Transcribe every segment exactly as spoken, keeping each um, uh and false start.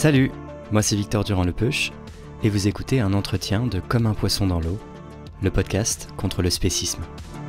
Salut, moi c'est Victor Durand-Lepeuch et vous écoutez un entretien de Comme un poisson dans l'eau, le podcast contre le spécisme.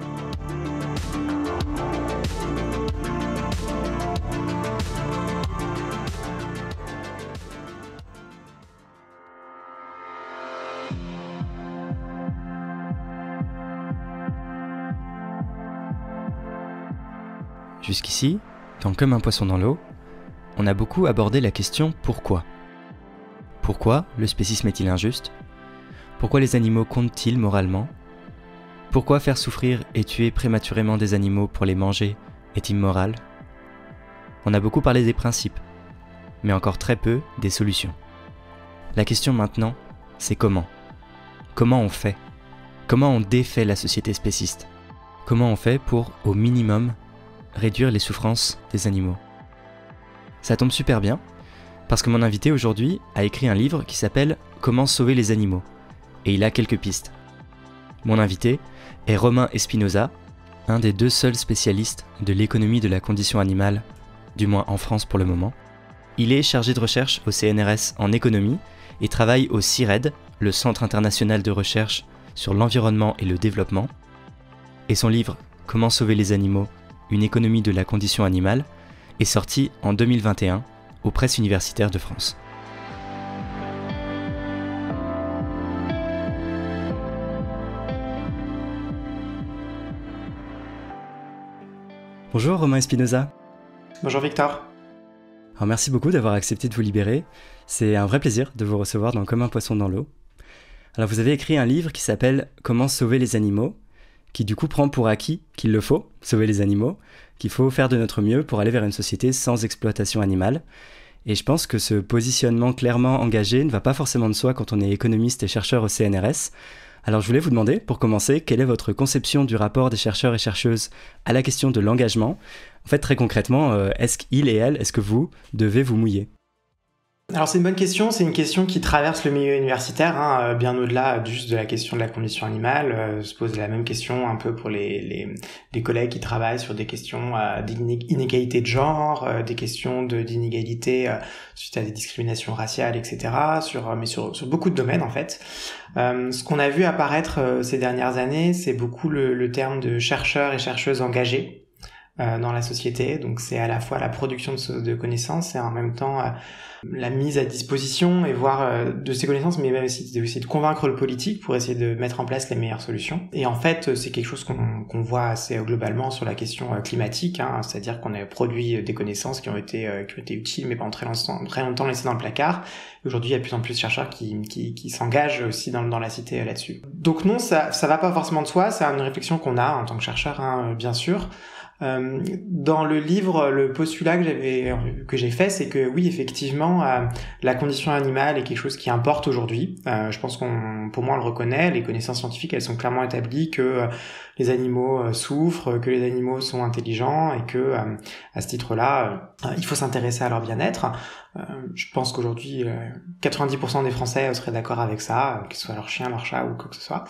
Jusqu'ici, dans Comme un poisson dans l'eau, on a beaucoup abordé la question pourquoi. Pourquoi le spécisme est-il injuste ? Pourquoi les animaux comptent-ils moralement ? Pourquoi faire souffrir et tuer prématurément des animaux pour les manger est immoral ? On a beaucoup parlé des principes, mais encore très peu des solutions. La question maintenant, c'est comment ? Comment on fait ? Comment on défait la société spéciste ? Comment on fait pour, au minimum, réduire les souffrances des animaux ? Ça tombe super bien, parce que mon invité aujourd'hui a écrit un livre qui s'appelle « Comment sauver les animaux » et il a quelques pistes. Mon invité est Romain Espinosa, un des deux seuls spécialistes de l'économie de la condition animale, du moins en France pour le moment. Il est chargé de recherche au C N R S en économie et travaille au CIRED, le Centre international de recherche sur l'environnement et le développement. Et son livre « Comment sauver les animaux, une économie de la condition animale » est sorti en deux mille vingt et un aux Presses universitaires de France. Bonjour Romain Espinosa. Bonjour Victor. Alors merci beaucoup d'avoir accepté de vous libérer. C'est un vrai plaisir de vous recevoir dans Comme un poisson dans l'eau. Alors vous avez écrit un livre qui s'appelle « Comment sauver les animaux » qui du coup prend pour acquis qu'il le faut, sauver les animaux, qu'il faut faire de notre mieux pour aller vers une société sans exploitation animale. Et je pense que ce positionnement clairement engagé ne va pas forcément de soi quand on est économiste et chercheur au C N R S. Alors je voulais vous demander, pour commencer, quelle est votre conception du rapport des chercheurs et chercheuses à la question de l'engagement ? En fait, très concrètement, euh, est-ce qu'ils et elles, est-ce que vous devez vous mouiller ? Alors c'est une bonne question, c'est une question qui traverse le milieu universitaire, hein, bien au-delà juste de la question de la condition animale. Euh, se pose la même question un peu pour les, les, les collègues qui travaillent sur des questions euh, d'inégalité de genre, euh, des questions de, d'inégalité euh, suite à des discriminations raciales, et cetera. Sur, mais sur, sur beaucoup de domaines en fait. Euh, ce qu'on a vu apparaître euh, ces dernières années, c'est beaucoup le, le terme de chercheurs et chercheuses engagés euh, dans la société. Donc c'est à la fois la production de, de connaissances et en même temps euh, la mise à disposition et voir euh, de ces connaissances, mais même aussi, aussi de convaincre le politique pour essayer de mettre en place les meilleures solutions. Et en fait, c'est quelque chose qu'on, qu'on voit assez globalement sur la question euh, climatique, hein, c'est-à-dire qu'on a produit des connaissances qui ont été euh, qui ont été utiles, mais pendant très longtemps, très longtemps laissées dans le placard. Et aujourd'hui, il y a de plus en plus de chercheurs qui qui, qui s'engagent aussi dans, dans la cité euh, là-dessus. Donc non, ça ça va pas forcément de soi. C'est une réflexion qu'on a en tant que chercheur, hein, bien sûr. Euh, dans le livre, le postulat que j'avais que j'ai fait, c'est que oui, effectivement, euh, la condition animale est quelque chose qui importe aujourd'hui. Euh, je pense qu'on, pour moi, on le reconnaît. Les connaissances scientifiques, elles sont clairement établies que euh, les animaux euh, souffrent, que les animaux sont intelligents et que, euh, à ce titre-là, euh, il faut s'intéresser à leur bien-être. Euh, je pense qu'aujourd'hui, euh, quatre-vingt-dix pour cent des Français seraient d'accord avec ça, que ce soit leur chien, leur chat ou quoi que ce soit.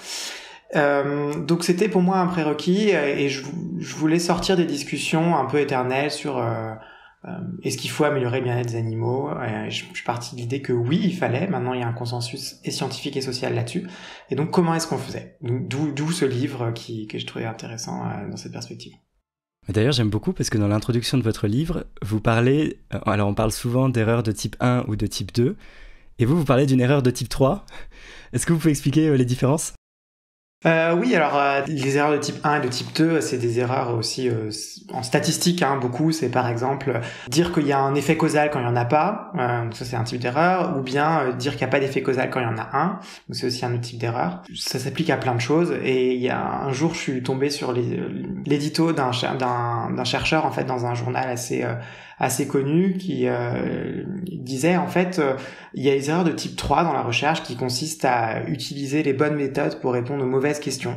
Euh, donc c'était pour moi un prérequis et je, je voulais sortir des discussions un peu éternelles sur euh, euh, est-ce qu'il faut améliorer le bien-être des animaux. Et je, je suis parti de l'idée que oui, il fallait. Maintenant, il y a un consensus et scientifique et social là-dessus. Et donc, comment est-ce qu'on faisait ? Donc, d'où, d'où ce livre qui, que je trouvais intéressant euh, dans cette perspective. D'ailleurs, j'aime beaucoup parce que dans l'introduction de votre livre, vous parlez, alors on parle souvent d'erreurs de type un ou de type deux, et vous, vous parlez d'une erreur de type trois. Est-ce que vous pouvez expliquer les différences ? Euh, oui, alors euh, les erreurs de type un et de type deux, c'est des erreurs aussi euh, en statistique, hein, beaucoup. C'est par exemple dire qu'il y a un effet causal quand il y en a pas, euh, donc ça c'est un type d'erreur, ou bien euh, dire qu'il n'y a pas d'effet causal quand il y en a un, donc c'est aussi un autre type d'erreur. Ça s'applique à plein de choses. Et il y a un jour, je suis tombé sur les, l'édito d'un, d'un, d'un chercheur en fait dans un journal assez euh, assez connu qui euh, disait en fait euh, il y a les erreurs de type trois dans la recherche qui consistent à utiliser les bonnes méthodes pour répondre aux mauvaises questions.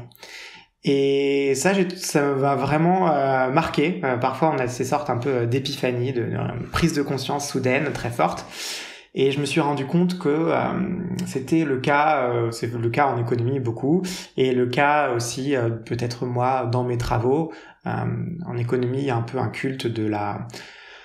Et ça, j'ai, ça m'a vraiment euh, marqué. Euh, parfois, on a ces sortes un peu d'épiphanie, de, de prise de conscience soudaine, très forte. Et je me suis rendu compte que euh, c'était le cas, euh, c'est le cas en économie beaucoup, et le cas aussi euh, peut-être moi dans mes travaux. Euh, en économie, il y a un peu un culte de la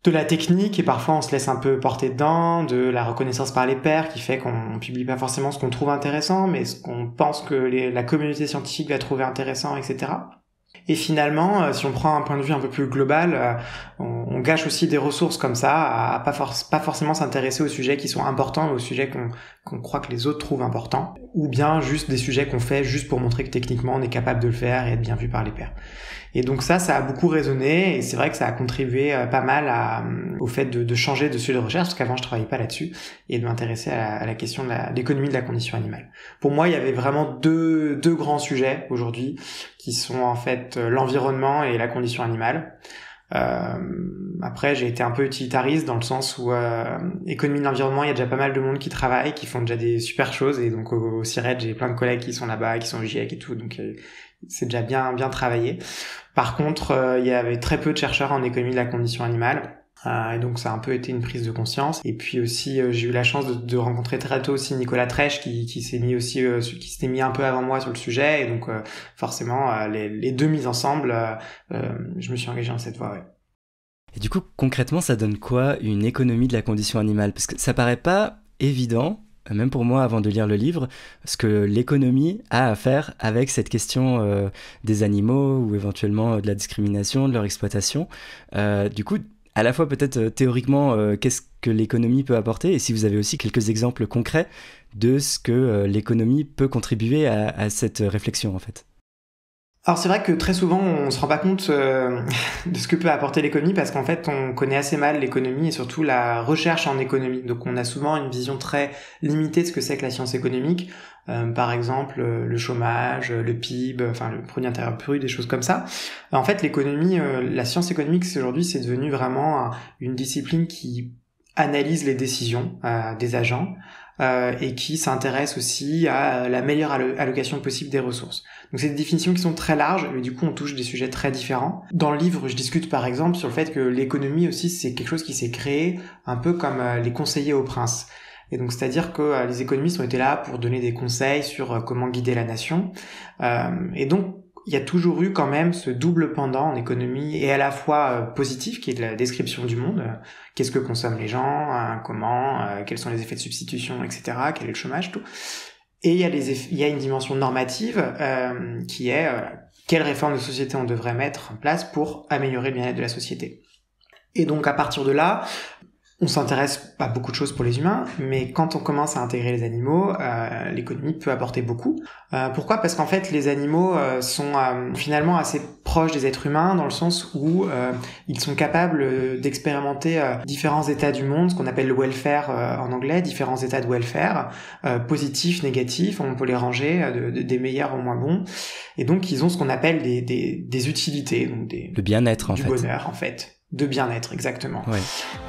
de la technique et parfois on se laisse un peu porter dedans, de la reconnaissance par les pairs qui fait qu'on publie pas forcément ce qu'on trouve intéressant, mais ce qu'on pense que les, la communauté scientifique va trouver intéressant, et cetera. Et finalement, euh, si on prend un point de vue un peu plus global, euh, on, on gâche aussi des ressources comme ça, à, à pas, for- pas forcément s'intéresser aux sujets qui sont importants, aux sujets qu'on, qu'on croit que les autres trouvent importants, ou bien juste des sujets qu'on fait juste pour montrer que techniquement on est capable de le faire et être bien vu par les pairs. Et donc ça, ça a beaucoup résonné, et c'est vrai que ça a contribué euh, pas mal à, au fait de, de changer de sujet de recherche, parce qu'avant je travaillais pas là-dessus, et de m'intéresser à la, à la question de la, l'économie de la condition animale. Pour moi, il y avait vraiment deux, deux grands sujets aujourd'hui, qui sont en fait l'environnement et la condition animale. Euh, après, j'ai été un peu utilitariste dans le sens où euh, économie de l'environnement, il y a déjà pas mal de monde qui travaille, qui font déjà des super choses, et donc au, au CIRED, j'ai plein de collègues qui sont là-bas, qui sont au GIEC et tout, donc euh, c'est déjà bien bien travaillé. Par contre, euh, il y avait très peu de chercheurs en économie de la condition animale. Euh, et donc ça a un peu été une prise de conscience. Et puis aussi euh, j'ai eu la chance de, de rencontrer très tôt aussi Nicolas Trèche qui, qui s'est mis aussi euh, qui s'était mis un peu avant moi sur le sujet, et donc euh, forcément euh, les, les deux mises ensemble, euh, euh, je me suis engagé dans cette voie. Ouais. Et du coup concrètement ça donne quoi une économie de la condition animale? Parce que ça paraît pas évident, même pour moi avant de lire le livre, ce que l'économie a à faire avec cette question euh, des animaux ou éventuellement de la discrimination, de leur exploitation. Euh, du coup, à la fois peut-être euh, théoriquement, euh, qu'est-ce que l'économie peut apporter, et si vous avez aussi quelques exemples concrets de ce que euh, l'économie peut contribuer à, à cette réflexion en fait. Alors c'est vrai que très souvent on se rend pas compte euh, de ce que peut apporter l'économie, parce qu'en fait on connaît assez mal l'économie et surtout la recherche en économie. Donc on a souvent une vision très limitée de ce que c'est que la science économique. Euh, par exemple euh, le chômage, le P I B, enfin le produit intérieur brut, des choses comme ça. En fait l'économie, euh, la science économique aujourd'hui c'est devenu vraiment un, une discipline qui analyse les décisions euh, des agents euh, et qui s'intéresse aussi à la meilleure allo- allocation possible des ressources. Donc c'est des définitions qui sont très larges, mais du coup on touche des sujets très différents. Dans le livre, je discute par exemple sur le fait que l'économie aussi c'est quelque chose qui s'est créé un peu comme euh, les conseillers au prince. Et donc c'est-à-dire que euh, les économistes ont été là pour donner des conseils sur euh, comment guider la nation. Euh, et donc il y a toujours eu quand même ce double pendant en économie, et à la fois euh, positif, qui est de la description du monde. Euh, qu'est-ce que consomment les gens, euh, comment, euh, quels sont les effets de substitution, et cetera. Quel est le chômage, tout. Et il y a, les eff- il y a une dimension normative euh, qui est euh, quelle réforme de société on devrait mettre en place pour améliorer le bien-être de la société. Et donc à partir de là, on s'intéresse à beaucoup de choses pour les humains, mais quand on commence à intégrer les animaux, euh, l'économie peut apporter beaucoup. Euh, pourquoi ? Parce qu'en fait, les animaux euh, sont euh, finalement assez proches des êtres humains, dans le sens où euh, ils sont capables d'expérimenter euh, différents états du monde, ce qu'on appelle le welfare euh, en anglais, différents états de welfare, euh, positifs, négatifs, on peut les ranger euh, de, de, des meilleurs aux moins bons. Et donc, ils ont ce qu'on appelle des, des, des utilités, donc des, le bien-être en du fait. Du bonheur en fait, de bien-être, exactement. Ouais.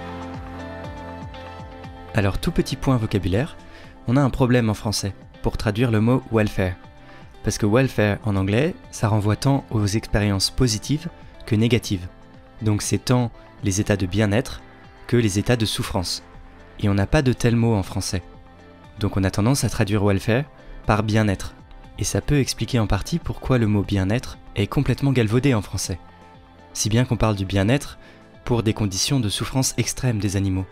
Alors, tout petit point vocabulaire, on a un problème en français pour traduire le mot welfare. Parce que welfare en anglais, ça renvoie tant aux expériences positives que négatives. Donc c'est tant les états de bien-être que les états de souffrance. Et on n'a pas de tel mot en français. Donc on a tendance à traduire welfare par bien-être. Et ça peut expliquer en partie pourquoi le mot bien-être est complètement galvaudé en français. Si bien qu'on parle du bien-être pour des conditions de souffrance extrême des animaux.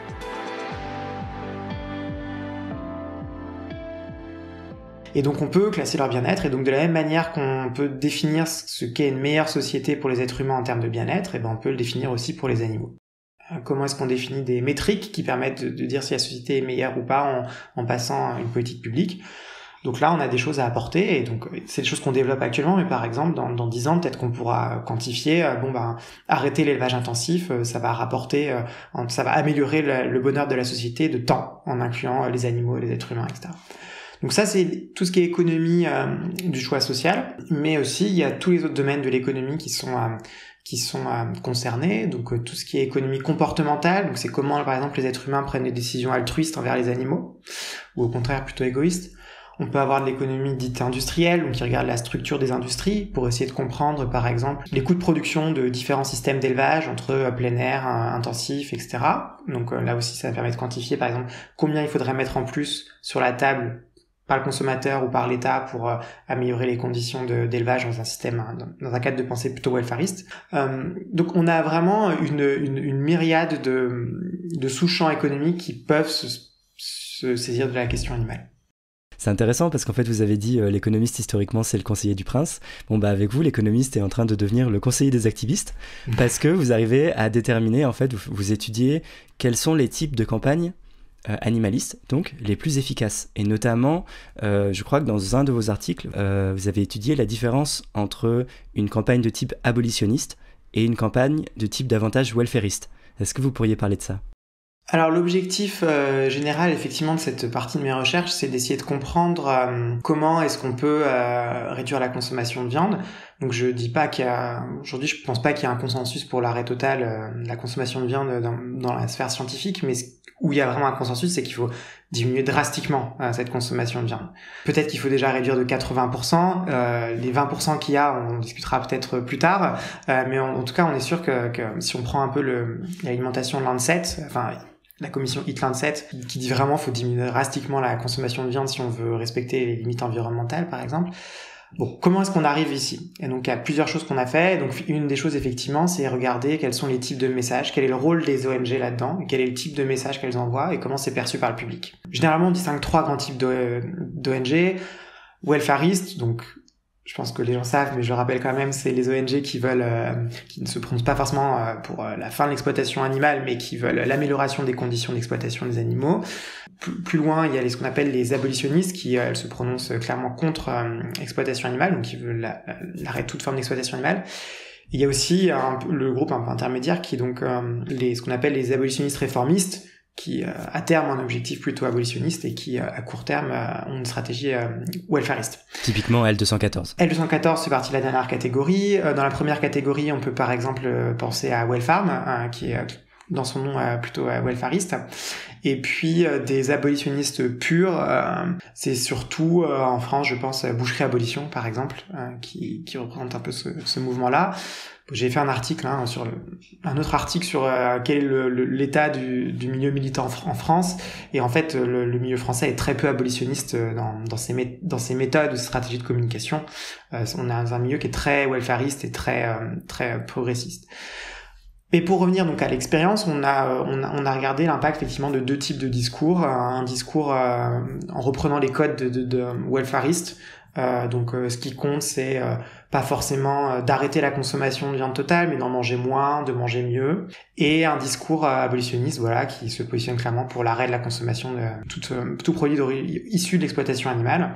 Et donc on peut classer leur bien-être, et donc de la même manière qu'on peut définir ce qu'est une meilleure société pour les êtres humains en termes de bien-être, et ben on peut le définir aussi pour les animaux. Comment est-ce qu'on définit des métriques qui permettent de, de dire si la société est meilleure ou pas en, en passant à une politique publique ? Donc là, on a des choses à apporter, et donc c'est des choses qu'on développe actuellement, mais par exemple, dans, dans dix ans, peut-être qu'on pourra quantifier, euh, bon ben, arrêter l'élevage intensif, euh, ça va rapporter, euh, ça va améliorer le, le bonheur de la société de temps, en incluant euh, les animaux, les êtres humains, et cetera. Donc ça, c'est tout ce qui est économie euh, du choix social, mais aussi il y a tous les autres domaines de l'économie qui sont euh, qui sont euh, concernés. Donc euh, tout ce qui est économie comportementale, donc c'est comment par exemple les êtres humains prennent des décisions altruistes envers les animaux, ou au contraire plutôt égoïstes. On peut avoir de l'économie dite industrielle, donc qui regarde la structure des industries pour essayer de comprendre par exemple les coûts de production de différents systèmes d'élevage entre euh, plein air, euh, intensif, et cetera. Donc euh, là aussi ça permet de quantifier par exemple combien il faudrait mettre en plus sur la table par le consommateur ou par l'État pour euh, améliorer les conditions de, d'élevage dans un système, hein, dans, dans un cadre de pensée plutôt welfariste. Euh, donc on a vraiment une, une, une myriade de, de sous-champs économiques qui peuvent se, se saisir de la question animale. C'est intéressant parce qu'en fait vous avez dit euh, l'économiste historiquement c'est le conseiller du prince. Bon bah avec vous l'économiste est en train de devenir le conseiller des activistes parce que vous arrivez à déterminer, en fait vous, vous étudiez quels sont les types de campagnes Euh, animalistes, donc les plus efficaces. Et notamment, euh, je crois que dans un de vos articles, euh, vous avez étudié la différence entre une campagne de type abolitionniste et une campagne de type davantage welfariste. Est-ce que vous pourriez parler de ça ? Alors l'objectif euh, général effectivement de cette partie de mes recherches, c'est d'essayer de comprendre euh, comment est-ce qu'on peut euh, réduire la consommation de viande. Donc je dis pas qu'il y a aujourd'hui je pense pas qu'il y a un consensus pour l'arrêt total euh, de la consommation de viande dans, dans la sphère scientifique, mais où il y a vraiment un consensus, c'est qu'il faut diminuer drastiquement euh, cette consommation de viande. Peut-être qu'il faut déjà réduire de quatre-vingts pour cent, euh, les vingt pour cent qu'il y a, on discutera peut-être plus tard, euh, mais en, en tout cas on est sûr que, que si on prend un peu le, l'alimentation Lancet, enfin la commission Eat Lancet, qui dit vraiment qu'il faut diminuer drastiquement la consommation de viande si on veut respecter les limites environnementales, par exemple. Bon, comment est-ce qu'on arrive ici ? Et donc, il y a plusieurs choses qu'on a fait. Donc, une des choses, effectivement, c'est regarder quels sont les types de messages, quel est le rôle des O N G là-dedans, et quel est le type de message qu'elles envoient, et comment c'est perçu par le public. Généralement, on distingue trois grands types d'O N G. Welfaristes, donc je pense que les gens savent, mais je le rappelle quand même, c'est les O N G qui veulent, euh, qui ne se prononcent pas forcément euh, pour euh, la fin de l'exploitation animale, mais qui veulent l'amélioration des conditions d'exploitation des animaux. Plus, plus loin, il y a les, ce qu'on appelle les abolitionnistes, qui euh, se prononcent clairement contre euh, l'exploitation animale, donc qui veulent la, l'arrêt de toute forme d'exploitation animale. Il y a aussi un, le groupe un peu intermédiaire, qui est donc euh, les, ce qu'on appelle les abolitionnistes réformistes, qui euh, à terme ont un objectif plutôt abolitionniste et qui euh, à court terme euh, ont une stratégie euh, welfariste. Typiquement L deux cent quatorze. L deux cent quatorze c'est partie de la dernière catégorie. Euh, dans la première catégorie, on peut par exemple euh, penser à Welfarm, euh, qui est euh, dans son nom euh, plutôt euh, welfariste. Et puis euh, des abolitionnistes purs, euh, c'est surtout euh, en France, je pense, Boucherie Abolition par exemple, euh, qui, qui représente un peu ce, ce mouvement-là. J'ai fait un article, hein, sur le, un autre article sur euh, quel est le, le, l'état du, du milieu militant en France. Et en fait, le, le milieu français est très peu abolitionniste dans, dans, ses, mé- dans ses méthodes, stratégies de communication. Euh, on a un milieu qui est très welfariste et très, euh, très progressiste. Et pour revenir donc à l'expérience, on a, on a, on a regardé l'impact effectivement de deux types de discours. Un discours euh, en reprenant les codes de, de, de welfaristes. Euh, donc euh, ce qui compte, c'est euh, pas forcément euh, d'arrêter la consommation de viande totale, mais d'en manger moins, de manger mieux. Et un discours euh, abolitionniste, voilà, qui se positionne clairement pour l'arrêt de la consommation de tout, euh, tout produit issu de l'exploitation animale.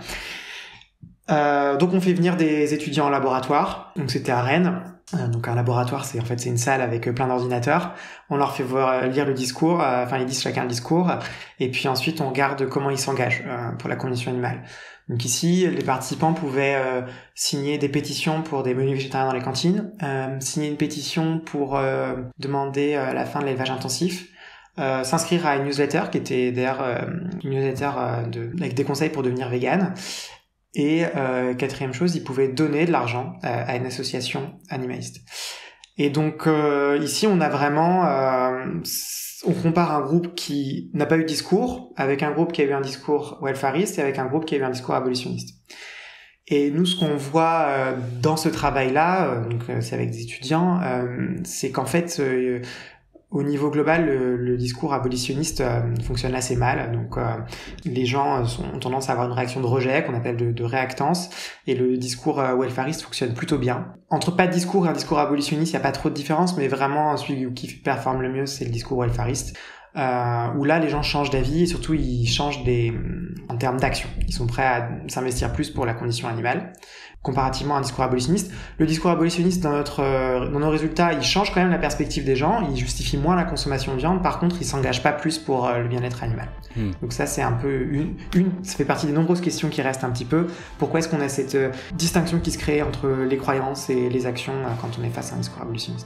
Euh, donc on fait venir des étudiants en laboratoire. Donc c'était à Rennes. Euh, donc un laboratoire, c'est en fait c'est une salle avec plein d'ordinateurs. On leur fait voir, lire le discours. Euh, enfin ils disent chacun le discours. Et puis ensuite on regarde comment ils s'engagent euh, pour la condition animale. Donc ici, les participants pouvaient euh, signer des pétitions pour des menus végétariens dans les cantines, euh, signer une pétition pour euh, demander euh, la fin de l'élevage intensif, euh, s'inscrire à une newsletter qui était d'ailleurs euh, une newsletter euh, de, avec des conseils pour devenir vegan. Et euh, quatrième chose, ils pouvaient donner de l'argent euh, à une association animaliste. Et donc euh, ici, on a vraiment... Euh, on compare un groupe qui n'a pas eu de discours avec un groupe qui a eu un discours welfariste et avec un groupe qui a eu un discours abolitionniste. Et nous, ce qu'on voit euh, dans ce travail-là, euh, donc euh, c'est avec des étudiants, euh, c'est qu'en fait, euh, au niveau global, le, le discours abolitionniste euh, fonctionne assez mal. Donc, euh, les gens sont, ont tendance à avoir une réaction de rejet, qu'on appelle de, de réactance, et le discours euh, welfariste fonctionne plutôt bien. Entre pas de discours et un discours abolitionniste, il n'y a pas trop de différence, mais vraiment, celui qui performe le mieux, c'est le discours welfariste, euh, où là, les gens changent d'avis, et surtout, ils changent des, en termes d'action. Ils sont prêts à s'investir plus pour la condition animale, comparativement à un discours abolitionniste. Le discours abolitionniste, dans notre, euh, dans nos résultats, il change quand même la perspective des gens, il justifie moins la consommation de viande, par contre, il s'engage pas plus pour euh, le bien-être animal. Mmh. Donc ça, c'est un peu une, une, ça fait partie des nombreuses questions qui restent un petit peu. Pourquoi est-ce qu'on a cette euh, distinction qui se crée entre les croyances et les actions euh, quand on est face à un discours abolitionniste?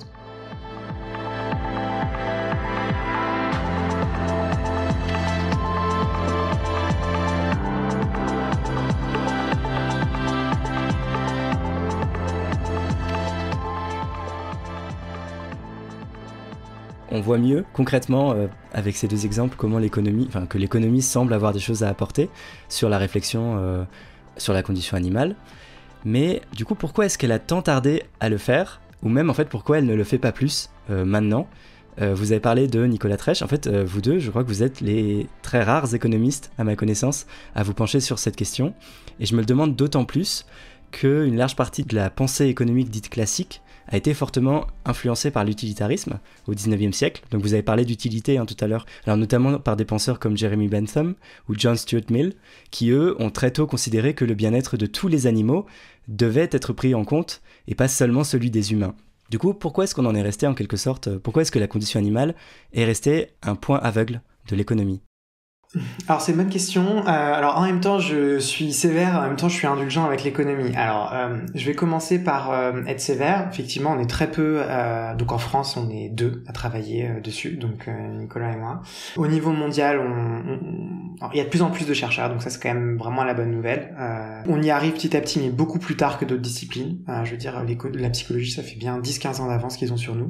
on voit mieux concrètement euh, avec ces deux exemples comment l'économie, enfin que l'économie semble avoir des choses à apporter sur la réflexion euh, sur la condition animale. Mais du coup, pourquoi est-ce qu'elle a tant tardé à le faire, ou même en fait pourquoi elle ne le fait pas plus euh, maintenant? Euh, vous avez parlé de Nicolas Trèche. En fait, euh, vous deux, je crois que vous êtes les très rares économistes, à ma connaissance, à vous pencher sur cette question. Et je me le demande d'autant plus qu'une large partie de la pensée économique dite classique a été fortement influencée par l'utilitarisme au dix-neuvième siècle. Donc vous avez parlé d'utilité hein, tout à l'heure, alors notamment par des penseurs comme Jeremy Bentham ou John Stuart Mill, qui eux ont très tôt considéré que le bien-être de tous les animaux devait être pris en compte et pas seulement celui des humains. Du coup, pourquoi est-ce qu'on en est resté en quelque sorte, pourquoi est-ce que la condition animale est restée un point aveugle de l'économie ? Alors c'est une bonne question. Euh, alors en même temps je suis sévère, en même temps je suis indulgent avec l'économie. Alors euh, je vais commencer par euh, être sévère. Effectivement on est très peu, euh, donc en France on est deux à travailler euh, dessus, donc euh, Nicolas et moi. Au niveau mondial, on, on, alors, il y a de plus en plus de chercheurs, donc ça c'est quand même vraiment la bonne nouvelle. Euh, on y arrive petit à petit, mais beaucoup plus tard que d'autres disciplines. Euh, je veux dire la psychologie ça fait bien dix quinze ans d'avance qu'ils ont sur nous,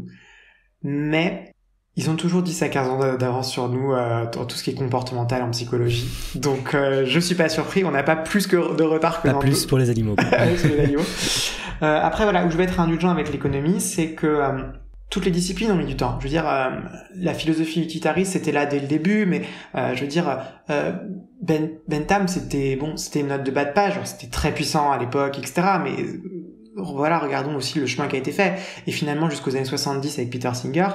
mais ils ont toujours dix à quinze ans d'avance sur nous euh, dans tout ce qui est comportemental en psychologie. Donc euh, je suis pas surpris, on n'a pas plus que de retard que pas dans plus pour les animaux. sur les animaux. Euh, après voilà, où je vais être indulgent avec l'économie, c'est que euh, toutes les disciplines ont mis du temps. Je veux dire, euh, la philosophie utilitariste c'était là dès le début, mais euh, je veux dire, euh, ben, Bentham c'était bon, c'était une note de bas de page, c'était très puissant à l'époque, et cetera. Mais voilà, regardons aussi le chemin qui a été fait. Et finalement jusqu'aux années soixante-dix avec Peter Singer.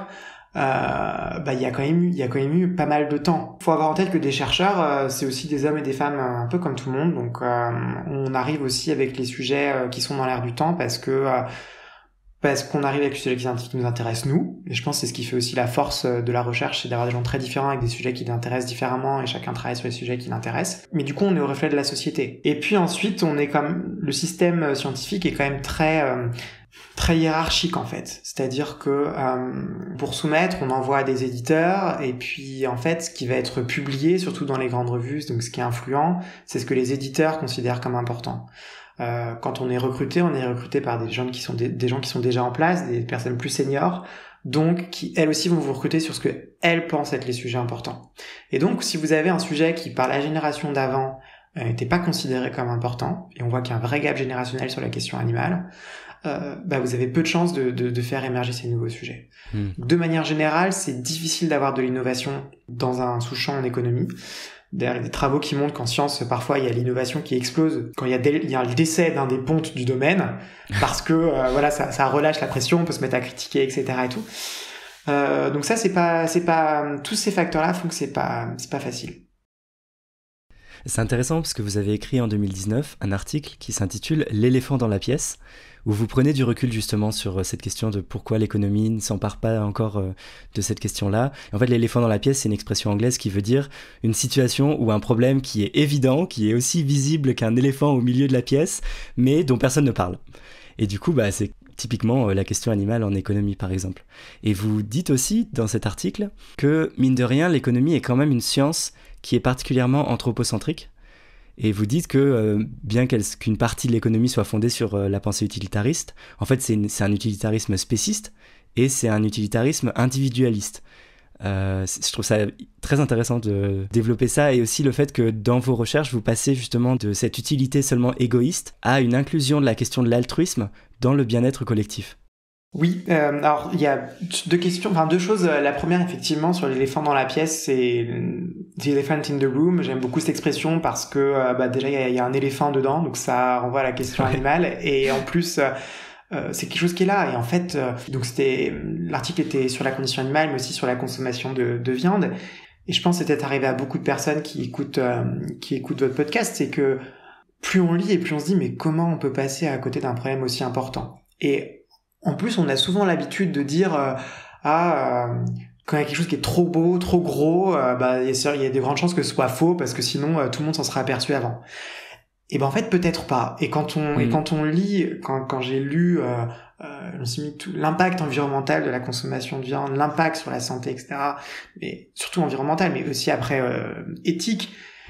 Euh, bah il y a quand même eu il y a quand même eu pas mal de temps. Faut avoir en tête que des chercheurs euh, c'est aussi des hommes et des femmes euh, un peu comme tout le monde, donc euh, on arrive aussi avec les sujets euh, qui sont dans l'air du temps parce que euh, parce qu'on arrive avec les sujets qui nous intéressent nous, et je pense que c'est ce qui fait aussi la force de la recherche, c'est d'avoir des gens très différents avec des sujets qui l'intéressent différemment et chacun travaille sur les sujets qui l'intéressent. Mais du coup on est au reflet de la société. Et puis ensuite on est comme le système scientifique est quand même très euh, très hiérarchique en fait, c'est-à-dire que euh, pour soumettre on envoie des éditeurs et puis en fait ce qui va être publié surtout dans les grandes revues, donc ce qui est influent, c'est ce que les éditeurs considèrent comme important. Euh, quand on est recruté, on est recruté par des gens qui sont des, des gens qui sont déjà en place, des personnes plus seniors, donc qui elles aussi vont vous recruter sur ce que elles pensent être les sujets importants. Et donc si vous avez un sujet qui par la génération d'avant n'était euh, pas considéré comme important, et on voit qu'il y a un vrai gap générationnel sur la question animale, Euh, bah vous avez peu de chances de, de, de faire émerger ces nouveaux sujets. Mmh. De manière générale, c'est difficile d'avoir de l'innovation dans un sous-champ en économie. D'ailleurs, il y a des travaux qui montrent qu'en science, parfois, il y a l'innovation qui explose quand il y a, des, il y a le décès d'un des pontes du domaine, parce que euh, voilà, ça, ça relâche la pression, on peut se mettre à critiquer, et cetera et tout. Euh, donc ça, c'est pas, c'est pas, tous ces facteurs-là font que c'est pas, c'est pas facile. C'est intéressant parce que vous avez écrit en deux mille dix-neuf un article qui s'intitule « L'éléphant dans la pièce », où vous prenez du recul justement sur cette question de pourquoi l'économie ne s'empare pas encore de cette question-là. En fait, l'éléphant dans la pièce, c'est une expression anglaise qui veut dire une situation ou un problème qui est évident, qui est aussi visible qu'un éléphant au milieu de la pièce, mais dont personne ne parle. Et du coup, bah, c'est typiquement la question animale en économie, par exemple. Et vous dites aussi dans cet article que, mine de rien, l'économie est quand même une science qui est particulièrement anthropocentrique. Et vous dites que, euh, bien qu'une partie de l'économie soit fondée sur euh, la pensée utilitariste, en fait, c'est, une, c'est un utilitarisme spéciste et c'est un utilitarisme individualiste. Euh, je trouve ça très intéressant de développer ça, et aussi le fait que dans vos recherches, vous passez justement de cette utilité seulement égoïste à une inclusion de la question de l'altruisme dans le bien-être collectif. Oui, euh, alors il y a deux questions, enfin deux choses. La première, effectivement, sur l'éléphant dans la pièce, c'est the elephant in the room. J'aime beaucoup cette expression parce que euh, bah, déjà il y, y a un éléphant dedans, donc ça renvoie à la question animale, et en plus euh, c'est quelque chose qui est là. Et en fait, euh, donc c'était l'article était sur la condition animale, mais aussi sur la consommation de, de viande. Et je pense que c'est peut-être arrivé à beaucoup de personnes qui écoutent euh, qui écoutent votre podcast, c'est que plus on lit et plus on se dit mais comment on peut passer à côté d'un problème aussi important. Et en plus, on a souvent l'habitude de dire euh, ah euh, quand il y a quelque chose qui est trop beau, trop gros, euh, bah il y a, y a de grandes chances que ce soit faux parce que sinon euh, tout le monde s'en sera aperçu avant. Et ben en fait peut-être pas. Et quand on mmh. et quand on lit, quand quand j'ai lu, euh, euh, je me suis mis tout l'impact environnemental de la consommation de viande, l'impact sur la santé, et cetera. Mais surtout environnemental, mais aussi après euh, éthique.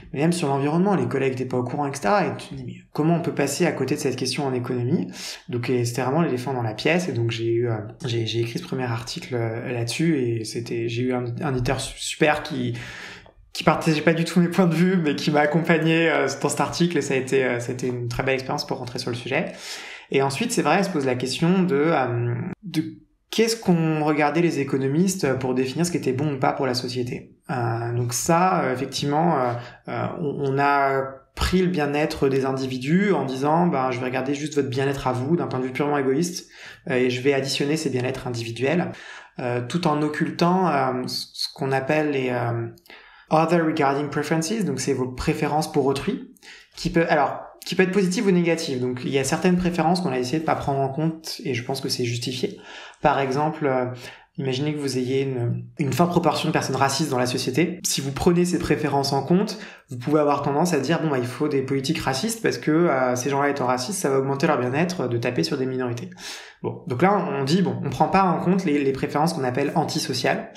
mais même sur l'environnement, les collègues n'étaient pas au courant, et cetera. Et tu te dis, mais comment on peut passer à côté de cette question en économie? Donc c'était vraiment l'éléphant dans la pièce, et donc j'ai eu, euh, j'ai, j'ai écrit ce premier article euh, là-dessus, et c'était, j'ai eu un, un éditeur super qui qui partageait pas du tout mes points de vue, mais qui m'a accompagné euh, dans cet article, et ça a été, euh, ça a été une très belle expérience pour rentrer sur le sujet. Et ensuite, c'est vrai, elle se pose la question de, euh, de qu'est-ce qu'ont regardé les économistes pour définir ce qui était bon ou pas pour la société. Euh, donc ça, euh, effectivement, euh, euh, on, on a pris le bien-être des individus en disant, ben, je vais regarder juste votre bien-être à vous, d'un point de vue purement égoïste, euh, et je vais additionner ces bien-être individuels, euh, tout en occultant euh, ce qu'on appelle les... Euh, Other regarding preferences, donc c'est vos préférences pour autrui, qui peut, alors, qui peut être positive ou négative. Donc il y a certaines préférences qu'on a essayé de pas prendre en compte, et je pense que c'est justifié. Par exemple, euh, imaginez que vous ayez une, une forte proportion de personnes racistes dans la société. Si vous prenez ces préférences en compte, vous pouvez avoir tendance à dire, bon, bah, il faut des politiques racistes parce que euh, ces gens-là étant racistes, ça va augmenter leur bien-être de taper sur des minorités. Bon, donc là, on dit, bon, on prend pas en compte les, les préférences qu'on appelle antisociales.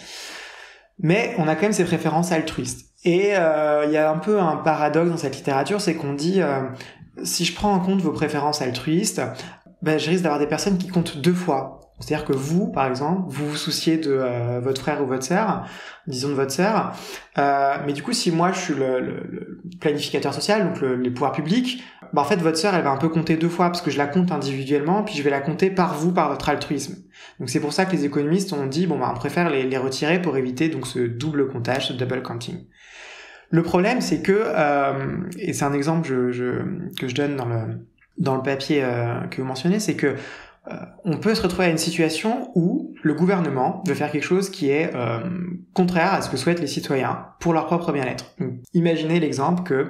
Mais on a quand même ces préférences altruistes. Et il euh, y a un peu un paradoxe dans cette littérature, c'est qu'on dit, euh, si je prends en compte vos préférences altruistes, ben, je risque d'avoir des personnes qui comptent deux fois. C'est-à-dire que vous, par exemple, vous vous souciez de euh, votre frère ou votre sœur, disons de votre sœur, euh, mais du coup, si moi je suis le, le, le planificateur social, donc le, les pouvoirs publics, ben, en fait, votre sœur, elle va un peu compter deux fois, parce que je la compte individuellement, puis je vais la compter par vous, par votre altruisme. Donc c'est pour ça que les économistes ont dit, bon, ben, on préfère les, les retirer pour éviter donc ce double comptage, ce double counting. Le problème, c'est que, euh, et c'est un exemple je, je, que je donne dans le, dans le papier euh, que vous mentionnez, c'est que Euh, on peut se retrouver à une situation où le gouvernement veut faire quelque chose qui est euh, contraire à ce que souhaitent les citoyens pour leur propre bien-être. Donc, imaginez l'exemple que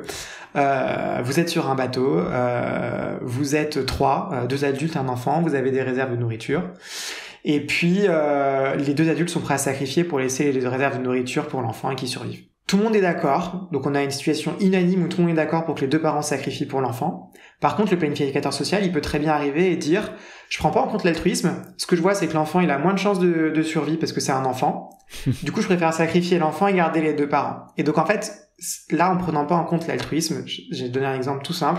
euh, vous êtes sur un bateau, euh, vous êtes trois, euh, deux adultes, un enfant, vous avez des réserves de nourriture, et puis euh, les deux adultes sont prêts à sacrifier pour laisser les réserves de nourriture pour l'enfant et qu'il survive. Tout le monde est d'accord, donc on a une situation unanime où tout le monde est d'accord pour que les deux parents sacrifient pour l'enfant. Par contre, le planificateur social, il peut très bien arriver et dire « Je prends pas en compte l'altruisme, ce que je vois c'est que l'enfant il a moins de chances de, de survie parce que c'est un enfant, du coup je préfère sacrifier l'enfant et garder les deux parents. » Et donc en fait, là en prenant pas en compte l'altruisme, j'ai donné un exemple tout simple,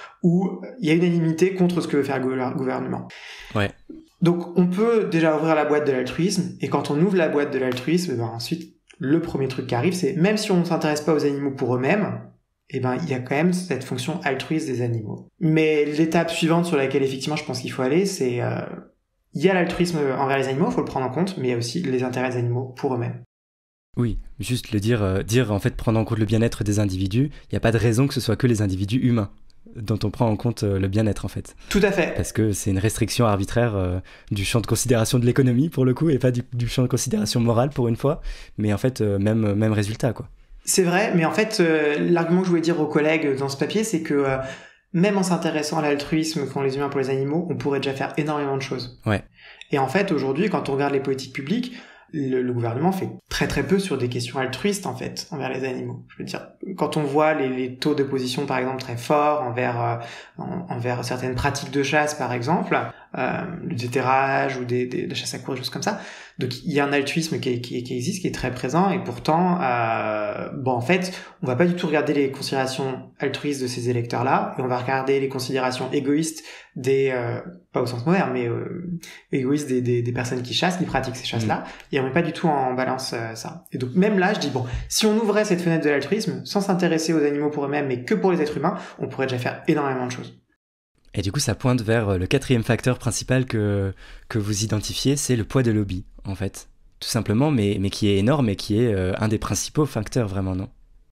où il y a unanimité contre ce que veut faire le gouvernement. Ouais. Donc on peut déjà ouvrir la boîte de l'altruisme, et quand on ouvre la boîte de l'altruisme, ben ensuite le premier truc qui arrive, c'est même si on ne s'intéresse pas aux animaux pour eux-mêmes, eh ben, il y a quand même cette fonction altruiste des animaux. Mais l'étape suivante sur laquelle effectivement je pense qu'il faut aller, c'est, euh, il y a l'altruisme envers les animaux, il faut le prendre en compte, mais il y a aussi les intérêts des animaux pour eux-mêmes. Oui, juste le dire, euh, dire en fait prendre en compte le bien-être des individus, il n'y a pas de raison que ce soit que les individus humains dont on prend en compte euh, le bien-être en fait. Tout à fait. Parce que c'est une restriction arbitraire euh, du champ de considération de l'économie pour le coup, et pas du, du champ de considération morale pour une fois, mais en fait euh, même, même résultat quoi. C'est vrai, mais en fait euh, l'argument que je voulais dire aux collègues dans ce papier, c'est que euh, même en s'intéressant à l'altruisme qu'ont les humains pour les animaux, on pourrait déjà faire énormément de choses. Ouais. Et en fait aujourd'hui, quand on regarde les politiques publiques, Le, le gouvernement fait très très peu sur des questions altruistes en fait envers les animaux. Je veux dire, quand on voit les, les taux d'opposition par exemple très forts envers euh, en, envers certaines pratiques de chasse par exemple, euh, le déterrage ou des, des, des chasses à courre, des choses comme ça. Donc il y a un altruisme qui, qui, qui existe, qui est très présent, et pourtant, euh, bon en fait, on va pas du tout regarder les considérations altruistes de ces électeurs-là, et on va regarder les considérations égoïstes des, euh, pas au sens moderne, mais euh, égoïstes des, des, des personnes qui chassent, qui pratiquent ces chasses-là, mmh. et on met pas du tout en balance euh, ça. Et donc même là, je dis bon, si on ouvrait cette fenêtre de l'altruisme, sans s'intéresser aux animaux pour eux-mêmes, mais que pour les êtres humains, on pourrait déjà faire énormément de choses. Et du coup, ça pointe vers le quatrième facteur principal que, que vous identifiez, c'est le poids des lobbies, en fait. Tout simplement, mais, mais qui est énorme et qui est euh, un des principaux facteurs, vraiment, non ?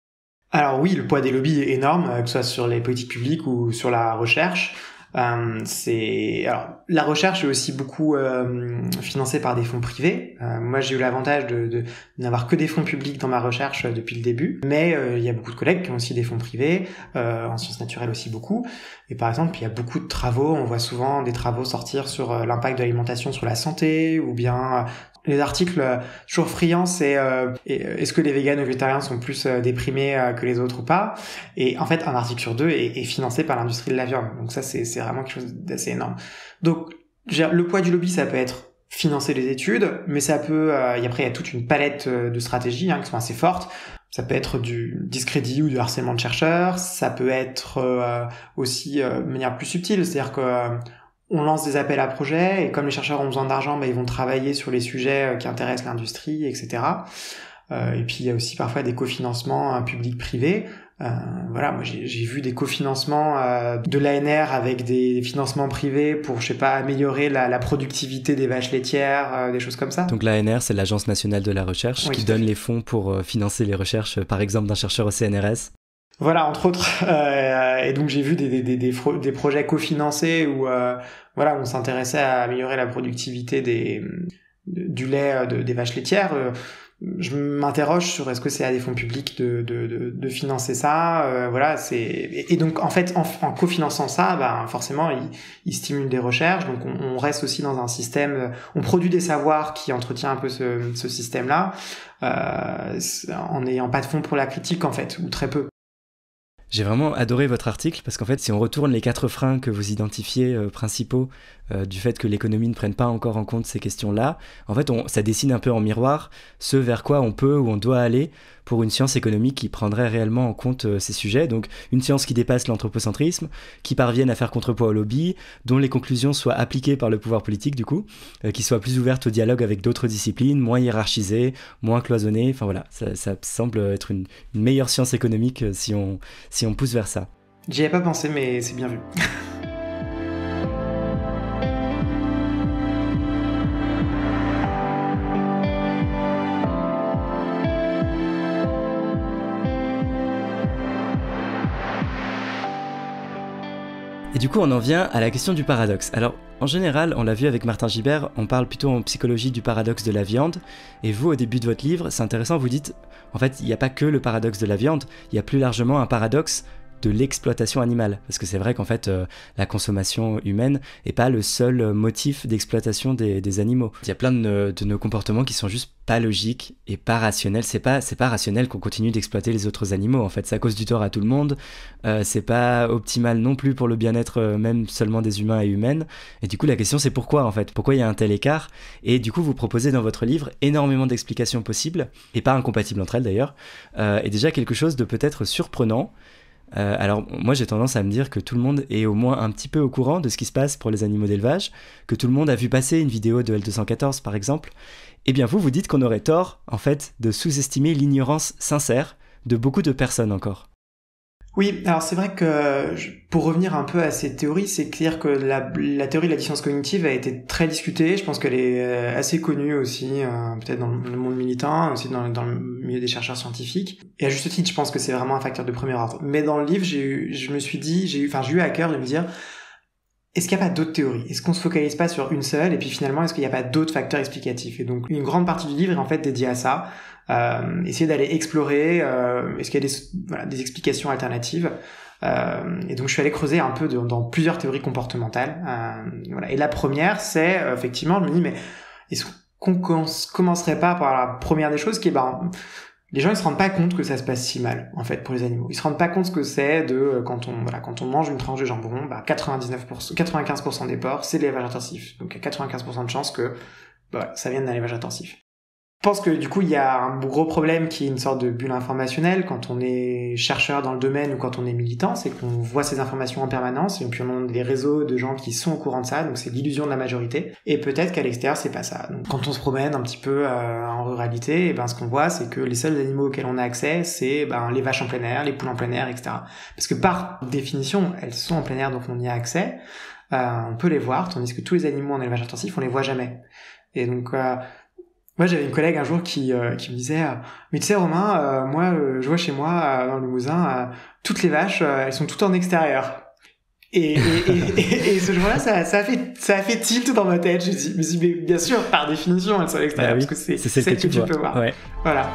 Alors oui, le poids des lobbies est énorme, que ce soit sur les politiques publiques ou sur la recherche. Euh, c'est alors la recherche est aussi beaucoup euh, financée par des fonds privés. Euh, moi, j'ai eu l'avantage de, de n'avoir que des fonds publics dans ma recherche depuis le début, mais euh, il y a beaucoup de collègues qui ont aussi des fonds privés, euh, en sciences naturelles aussi beaucoup. Et par exemple, il y a beaucoup de travaux. On voit souvent des travaux sortir sur euh, l'impact de l'alimentation sur la santé, ou bien euh, les articles euh, toujours friands, c'est euh, est-ce que les véganes ou végétariens sont plus euh, déprimés euh, que les autres ou pas. Et en fait, un article sur deux est, est financé par l'industrie de la viande. Donc ça, c'est, c'est vraiment quelque chose d'assez énorme. Donc, le poids du lobby, ça peut être financer les études, mais ça peut... Euh, et après, il y a toute une palette de stratégies hein, qui sont assez fortes. Ça peut être du discrédit ou du harcèlement de chercheurs, ça peut être euh, aussi euh, de manière plus subtile, c'est-à-dire que euh, on lance des appels à projets et comme les chercheurs ont besoin d'argent, bah, ils vont travailler sur les sujets euh, qui intéressent l'industrie, et cetera. Euh, et puis il y a aussi parfois des cofinancements euh, publics-privés. Euh, voilà, moi j'ai, j'ai vu des cofinancements euh, de l'A N R avec des financements privés pour, je sais pas, améliorer la, la productivité des vaches laitières, euh, des choses comme ça. Donc l'A N R, c'est l'Agence nationale de la recherche, oui, qui donne les fonds pour euh, financer les recherches, par exemple d'un chercheur au C N R S. Voilà, entre autres. Euh, et donc j'ai vu des, des, des, des, fro- des projets cofinancés où euh, voilà, on s'intéressait à améliorer la productivité des, du lait de, des vaches laitières. Euh, je m'interroge sur est-ce que c'est à des fonds publics de, de, de, de financer ça. Euh, voilà, c'est et, et donc en fait en, en cofinançant ça, bah forcément il, il stimule des recherches. Donc on, on reste aussi dans un système, on produit des savoirs qui entretient un peu ce, ce système-là, euh, en n'ayant pas de fonds pour la critique en fait, ou très peu. J'ai vraiment adoré votre article parce qu'en fait, si on retourne les quatre freins que vous identifiez euh, principaux euh, du fait que l'économie ne prenne pas encore en compte ces questions-là, en fait, on, ça dessine un peu en miroir ce vers quoi on peut ou on doit aller pour une science économique qui prendrait réellement en compte euh, ces sujets. Donc, une science qui dépasse l'anthropocentrisme, qui parvienne à faire contrepoids au lobby, dont les conclusions soient appliquées par le pouvoir politique, du coup, euh, qui soit plus ouverte au dialogue avec d'autres disciplines, moins hiérarchisée, moins cloisonnée. Enfin voilà, ça, ça semble être une, une meilleure science économique euh, si on, si on pousse vers ça. J'y avais pas pensé, mais c'est bien vu. Et du coup, on en vient à la question du paradoxe. Alors, en général, on l'a vu avec Martin Gibert, on parle plutôt en psychologie du paradoxe de la viande. Et vous, au début de votre livre, c'est intéressant, vous dites, en fait, il n'y a pas que le paradoxe de la viande, il y a plus largement un paradoxe de l'exploitation animale. Parce que c'est vrai qu'en fait, euh, la consommation humaine n'est pas le seul motif d'exploitation des, des animaux. Il y a plein de, de nos comportements qui sont juste pas logiques et pas rationnels. C'est pas, c'est pas rationnel qu'on continue d'exploiter les autres animaux. En fait, ça cause du tort à tout le monde. Euh, c'est pas optimal non plus pour le bien-être euh, même seulement des humains et humaines. Et du coup, la question c'est pourquoi en fait? Pourquoi il y a un tel écart? Et du coup, vous proposez dans votre livre énormément d'explications possibles, et pas incompatibles entre elles d'ailleurs, euh, et déjà quelque chose de peut-être surprenant. Euh, alors moi j'ai tendance à me dire que tout le monde est au moins un petit peu au courant de ce qui se passe pour les animaux d'élevage, que tout le monde a vu passer une vidéo de L deux cent quatorze par exemple. Et bien vous, vous dites qu'on aurait tort en fait de sous-estimer l'ignorance sincère de beaucoup de personnes encore. Oui, alors c'est vrai que pour revenir un peu à ces théories, c'est clair que la, la théorie de la dissonance cognitive a été très discutée. Je pense qu'elle est assez connue aussi, euh, peut-être dans le monde militant, aussi dans, dans le milieu des chercheurs scientifiques. Et à juste titre, je pense que c'est vraiment un facteur de premier ordre. Mais dans le livre, j'ai eu, je me suis dit, j'ai eu, enfin, j'ai eu à cœur de me dire, est-ce qu'il n'y a pas d'autres théories? Est-ce qu'on se focalise pas sur une seule? Et puis finalement, est-ce qu'il n'y a pas d'autres facteurs explicatifs? Et donc, une grande partie du livre est en fait dédiée à ça. Euh, essayer d'aller explorer, euh, est-ce qu'il y a des, voilà, des explications alternatives. Euh, et donc, je suis allé creuser un peu de, dans plusieurs théories comportementales. Euh, voilà. Et la première, c'est, euh, effectivement, je me dis, mais est-ce qu'on commencerait pas par la première des choses qui est, ben, les gens ils se rendent pas compte que ça se passe si mal en fait pour les animaux. Ils se rendent pas compte ce que c'est de quand on voilà quand on mange une tranche de jambon, bah quatre-vingt-dix-neuf pour cent, quatre-vingt-quinze pour cent des porcs c'est de l'élevage intensif. Donc il y a quatre-vingt-quinze pour cent de chances que bah, ça vienne d'un élevage intensif. Je pense que du coup il y a un gros problème qui est une sorte de bulle informationnelle quand on est chercheur dans le domaine ou quand on est militant, c'est qu'on voit ces informations en permanence et puis on a des réseaux de gens qui sont au courant de ça, donc c'est l'illusion de la majorité. Et peut-être qu'à l'extérieur c'est pas ça. Donc quand on se promène un petit peu euh, en ruralité, et ben ce qu'on voit c'est que les seuls animaux auxquels on a accès c'est ben les vaches en plein air, les poules en plein air, et cetera. Parce que par définition elles sont en plein air donc on y a accès, euh, on peut les voir, tandis que tous les animaux en élevage intensif on les voit jamais. Et donc euh, moi, j'avais une collègue un jour qui euh, qui me disait euh, mais tu sais Romain, euh, moi euh, je vois chez moi euh, dans le Limousin, euh, toutes les vaches euh, elles sont toutes en extérieur. Et et, et, et, et ce jour-là, ça ça a fait ça a fait tilt dans ma tête. Je me suis dit, me suis dit mais bien sûr par définition elles sont à l'extérieur bah oui, parce que c'est c'est celle que, que tu peux voir. Ouais. Voilà.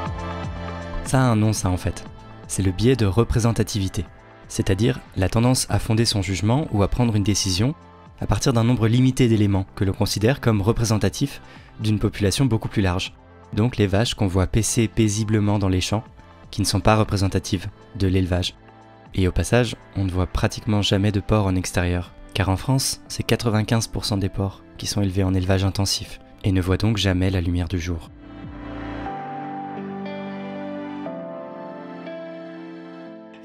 Ça a un nom ça en fait. C'est le biais de représentativité, c'est-à-dire la tendance à fonder son jugement ou à prendre une décision à partir d'un nombre limité d'éléments que l'on considère comme représentatifs d'une population beaucoup plus large. Donc les vaches qu'on voit paisser paisiblement dans les champs, qui ne sont pas représentatives de l'élevage. Et au passage, on ne voit pratiquement jamais de porcs en extérieur, car en France, c'est quatre-vingt-quinze pour cent des porcs qui sont élevés en élevage intensif, et ne voient donc jamais la lumière du jour.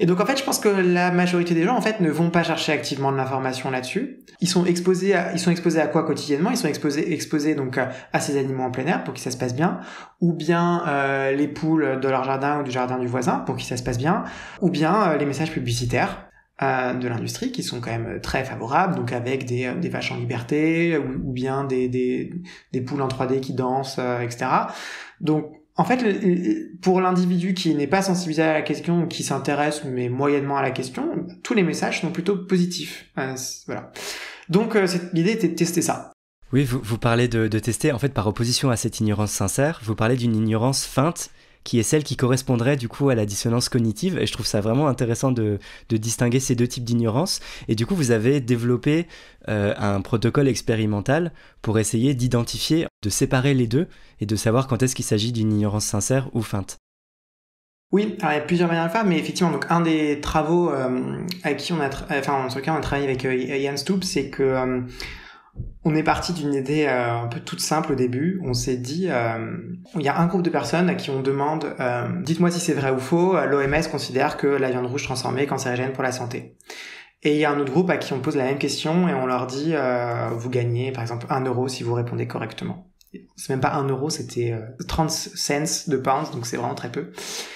Et donc en fait, je pense que la majorité des gens en fait ne vont pas chercher activement de l'information là-dessus. Ils sont exposés à, ils sont exposés à quoi quotidiennement? Ils sont exposés, exposés donc à, à ces animaux en plein air pour que ça se passe bien, ou bien euh, les poules de leur jardin ou du jardin du voisin pour que ça se passe bien, ou bien euh, les messages publicitaires euh, de l'industrie qui sont quand même très favorables, donc avec des, des vaches en liberté, ou, ou bien des, des, des poules en trois D qui dansent, euh, et cetera. Donc en fait, pour l'individu qui n'est pas sensibilisé à la question ou qui s'intéresse mais moyennement à la question, tous les messages sont plutôt positifs. Euh, voilà. Donc euh, l'idée était de tester ça. Oui, vous, vous parlez de, de tester, en fait, par opposition à cette ignorance sincère, vous parlez d'une ignorance feinte qui est celle qui correspondrait du coup à la dissonance cognitive, et je trouve ça vraiment intéressant de, de distinguer ces deux types d'ignorance. Et du coup, vous avez développé euh, un protocole expérimental pour essayer d'identifier, de séparer les deux, et de savoir quand est-ce qu'il s'agit d'une ignorance sincère ou feinte. Oui, alors il y a plusieurs manières de le faire, mais effectivement, donc un des travaux euh, avec qui on a, tra- enfin sur lequel on a travaillé avec euh, Ian Stoops, c'est que euh, on est parti d'une idée euh, un peu toute simple au début. On s'est dit, euh, il y a un groupe de personnes à qui on demande, euh, dites-moi si c'est vrai ou faux, l'O M S considère que la viande rouge transformée est cancérigène pour la santé. Et il y a un autre groupe à qui on pose la même question et on leur dit, euh, vous gagnez par exemple un euro si vous répondez correctement. C'est même pas un euro, c'était euh, trente cents de pounds, donc c'est vraiment très peu.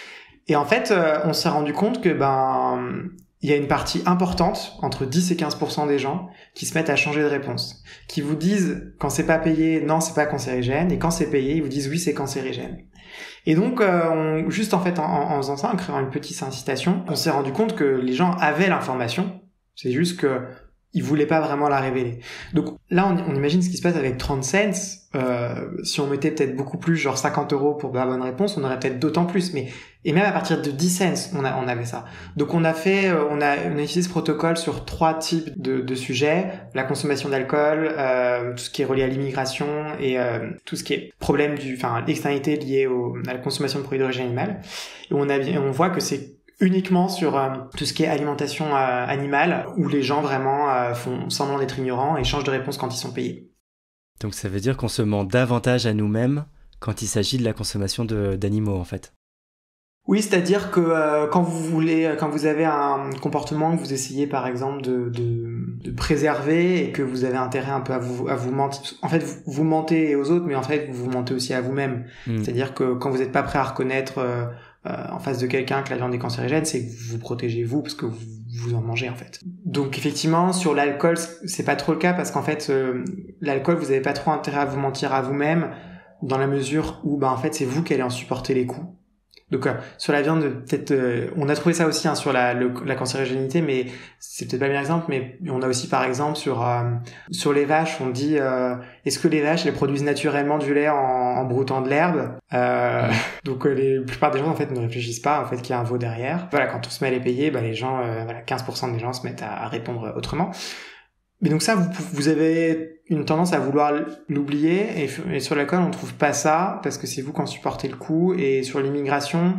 Et en fait, euh, on s'est rendu compte que ben il y a une partie importante, entre dix et quinze pour cent des gens, qui se mettent à changer de réponse. Qui vous disent, quand c'est pas payé, non, c'est pas cancérigène, et quand c'est payé, ils vous disent, oui, c'est cancérigène. Et donc, euh, on, juste en fait, en, en faisant ça, en créant une petite incitation, on s'est rendu compte que les gens avaient l'information, c'est juste que ils voulaient pas vraiment la révéler. Donc là, on, on imagine ce qui se passe avec trente cents. Euh, si on mettait peut-être beaucoup plus, genre cinquante euros pour la bonne réponse, on aurait peut-être d'autant plus. Mais et même à partir de dix cents, on, a, on avait ça. Donc on a fait, on a, on a utilisé ce protocole sur trois types de, de sujets la consommation d'alcool, euh, tout ce qui est relié à l'immigration et euh, tout ce qui est problème du, enfin l'externalité liée au, à la consommation de produits d'origine animale. Et on a, on voit que c'est uniquement sur euh, tout ce qui est alimentation euh, animale, où les gens vraiment euh, font semblant d'être ignorants et changent de réponse quand ils sont payés. Donc ça veut dire qu'on se ment davantage à nous-mêmes quand il s'agit de la consommation de, d'animaux, en fait. Oui, c'est-à-dire que euh, quand vous voulez, quand vous avez un comportement que vous essayez par exemple de, de, de préserver et que vous avez intérêt un peu à vous, à vous mentir, en fait vous, vous mentez aux autres, mais en fait vous vous mentez aussi à vous-même. Mmh. C'est-à-dire que quand vous n'êtes pas prêt à reconnaître euh, euh, en face de quelqu'un que la viande est cancérigène, c'est que vous vous protégez vous parce que vous, vous en mangez en fait. Donc effectivement sur l'alcool c'est pas trop le cas parce qu'en fait euh, l'alcool vous avez pas trop intérêt à vous mentir à vous-même dans la mesure où bah en fait c'est vous qui allez en supporter les coûts. Donc euh, sur la viande, peut-être, euh, on a trouvé ça aussi hein, sur la, le, la cancérigénité, mais c'est peut-être pas le meilleur exemple. Mais on a aussi par exemple sur euh, sur les vaches, on dit euh, est-ce que les vaches elles produisent naturellement du lait en, en broutant de l'herbe euh, Donc euh, les, la plupart des gens en fait ne réfléchissent pas en fait qu'il y a un veau derrière. Voilà, quand on se met à les payer, bah les gens, euh, voilà, quinze pour cent des gens se mettent à, à répondre autrement. Mais donc ça, vous, vous avez une tendance à vouloir l'oublier, et, et sur l'alcool, on trouve pas ça, parce que c'est vous qui en supportez le coup, et sur l'immigration,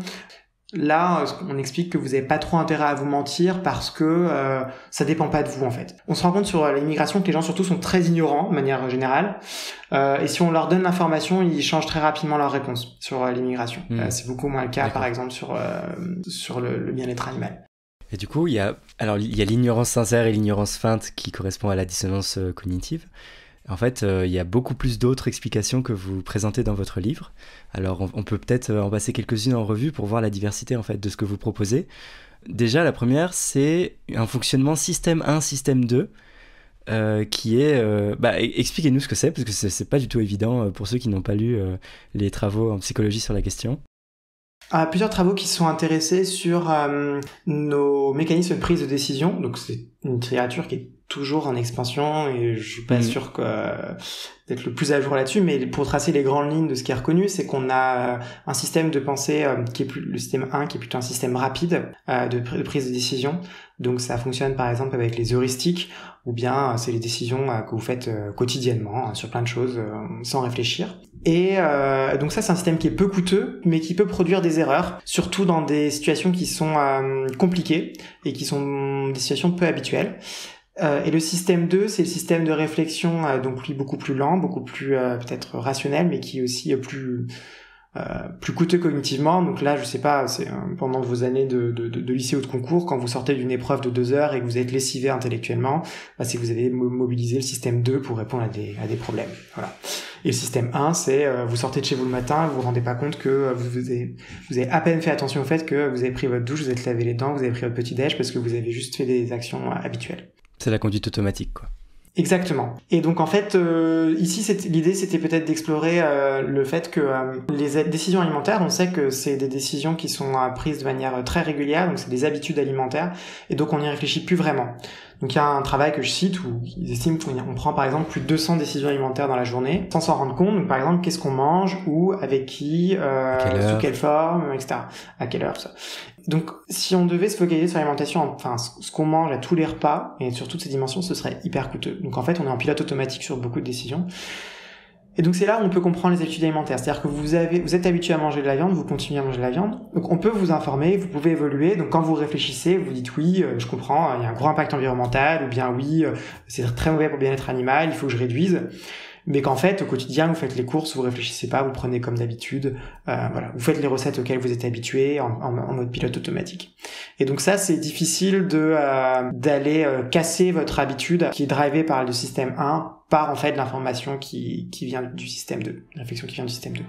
là, on explique que vous avez pas trop intérêt à vous mentir, parce que euh, ça dépend pas de vous, en fait. On se rend compte sur l'immigration que les gens, surtout, sont très ignorants, de manière générale, euh, et si on leur donne l'information, ils changent très rapidement leur réponse sur euh, l'immigration. Mmh. Euh, c'est beaucoup moins le cas, D'accord. par exemple, sur, euh, sur le, le bien-être animal. Et du coup, il y a, alors, il y a l'ignorance sincère et l'ignorance feinte qui correspond à la dissonance euh, cognitive. En fait, euh, il y a beaucoup plus d'autres explications que vous présentez dans votre livre. Alors, on, on peut peut-être en passer quelques-unes en revue pour voir la diversité en fait, de ce que vous proposez. Déjà, la première, c'est un fonctionnement système un, système deux, euh, qui est... Euh, bah, expliquez-nous ce que c'est, parce que c'est, c'est pas du tout évident pour ceux qui n'ont pas lu euh, les travaux en psychologie sur la question. À plusieurs travaux qui se sont intéressés sur euh, nos mécanismes de prise de décision. Donc c'est une littérature qui est toujours en expansion et je suis pas mmh. sûr que euh, d'être le plus à jour là-dessus, mais pour tracer les grandes lignes de ce qui est reconnu, c'est qu'on a un système de pensée euh, qui est plus le système un, qui est plutôt un système rapide euh, de, de prise de décision. Donc ça fonctionne par exemple avec les heuristiques, ou bien euh, c'est les décisions euh, que vous faites euh, quotidiennement hein, sur plein de choses euh, sans réfléchir. Et euh, donc ça c'est un système qui est peu coûteux, mais qui peut produire des erreurs, surtout dans des situations qui sont euh, compliquées et qui sont des situations peu habituelles. Euh, et le système deux, c'est le système de réflexion, euh, donc lui beaucoup plus lent, beaucoup plus euh, peut-être rationnel, mais qui est aussi euh, plus euh, plus coûteux cognitivement. Donc là, je sais pas, c'est euh, pendant vos années de, de, de, de lycée ou de concours, quand vous sortez d'une épreuve de deux heures et que vous êtes lessivé intellectuellement, bah, c'est que vous avez mobilisé le système deux pour répondre à des, à des problèmes. Voilà. Et le système un, c'est euh, vous sortez de chez vous le matin, vous vous rendez pas compte que euh, vous, vous, avez, vous avez à peine fait attention au fait que vous avez pris votre douche, vous êtes lavé les dents, vous avez pris votre petit-déj parce que vous avez juste fait des actions euh, habituelles. C'est la conduite automatique, quoi. Exactement. Et donc en fait, euh, ici, c'était, l'idée, c'était peut-être d'explorer euh, le fait que euh, les décisions alimentaires, on sait que c'est des décisions qui sont euh, prises de manière très régulière, donc c'est des habitudes alimentaires, et donc on n'y réfléchit plus vraiment. Donc il y a un travail que je cite où ils estiment qu'on prend par exemple plus de deux cents décisions alimentaires dans la journée sans s'en rendre compte. Donc par exemple, qu'est-ce qu'on mange, où, avec qui, euh, sous quelle forme, et cetera. À quelle heure, ça. Donc si on devait se focaliser sur l'alimentation, enfin ce qu'on mange à tous les repas et sur toutes ces dimensions, ce serait hyper coûteux. Donc en fait, on est en pilote automatique sur beaucoup de décisions. Et donc c'est là où on peut comprendre les habitudes alimentaires. C'est-à-dire que vous avez, vous êtes habitué à manger de la viande, vous continuez à manger de la viande. Donc on peut vous informer, vous pouvez évoluer. Donc quand vous réfléchissez, vous dites oui, euh, je comprends, il y a un gros impact environnemental, ou bien oui, euh, c'est très mauvais pour le bien-être animal, il faut que je réduise. Mais qu'en fait, au quotidien, vous faites les courses, vous réfléchissez pas, vous prenez comme d'habitude, euh, voilà, vous faites les recettes auxquelles vous êtes habitué en, en, en mode pilote automatique. Et donc ça, c'est difficile de euh, d'aller euh, casser votre habitude qui est drivée par le système un, par en fait l'information qui qui vient du système deux, la réflexion qui vient du système deux.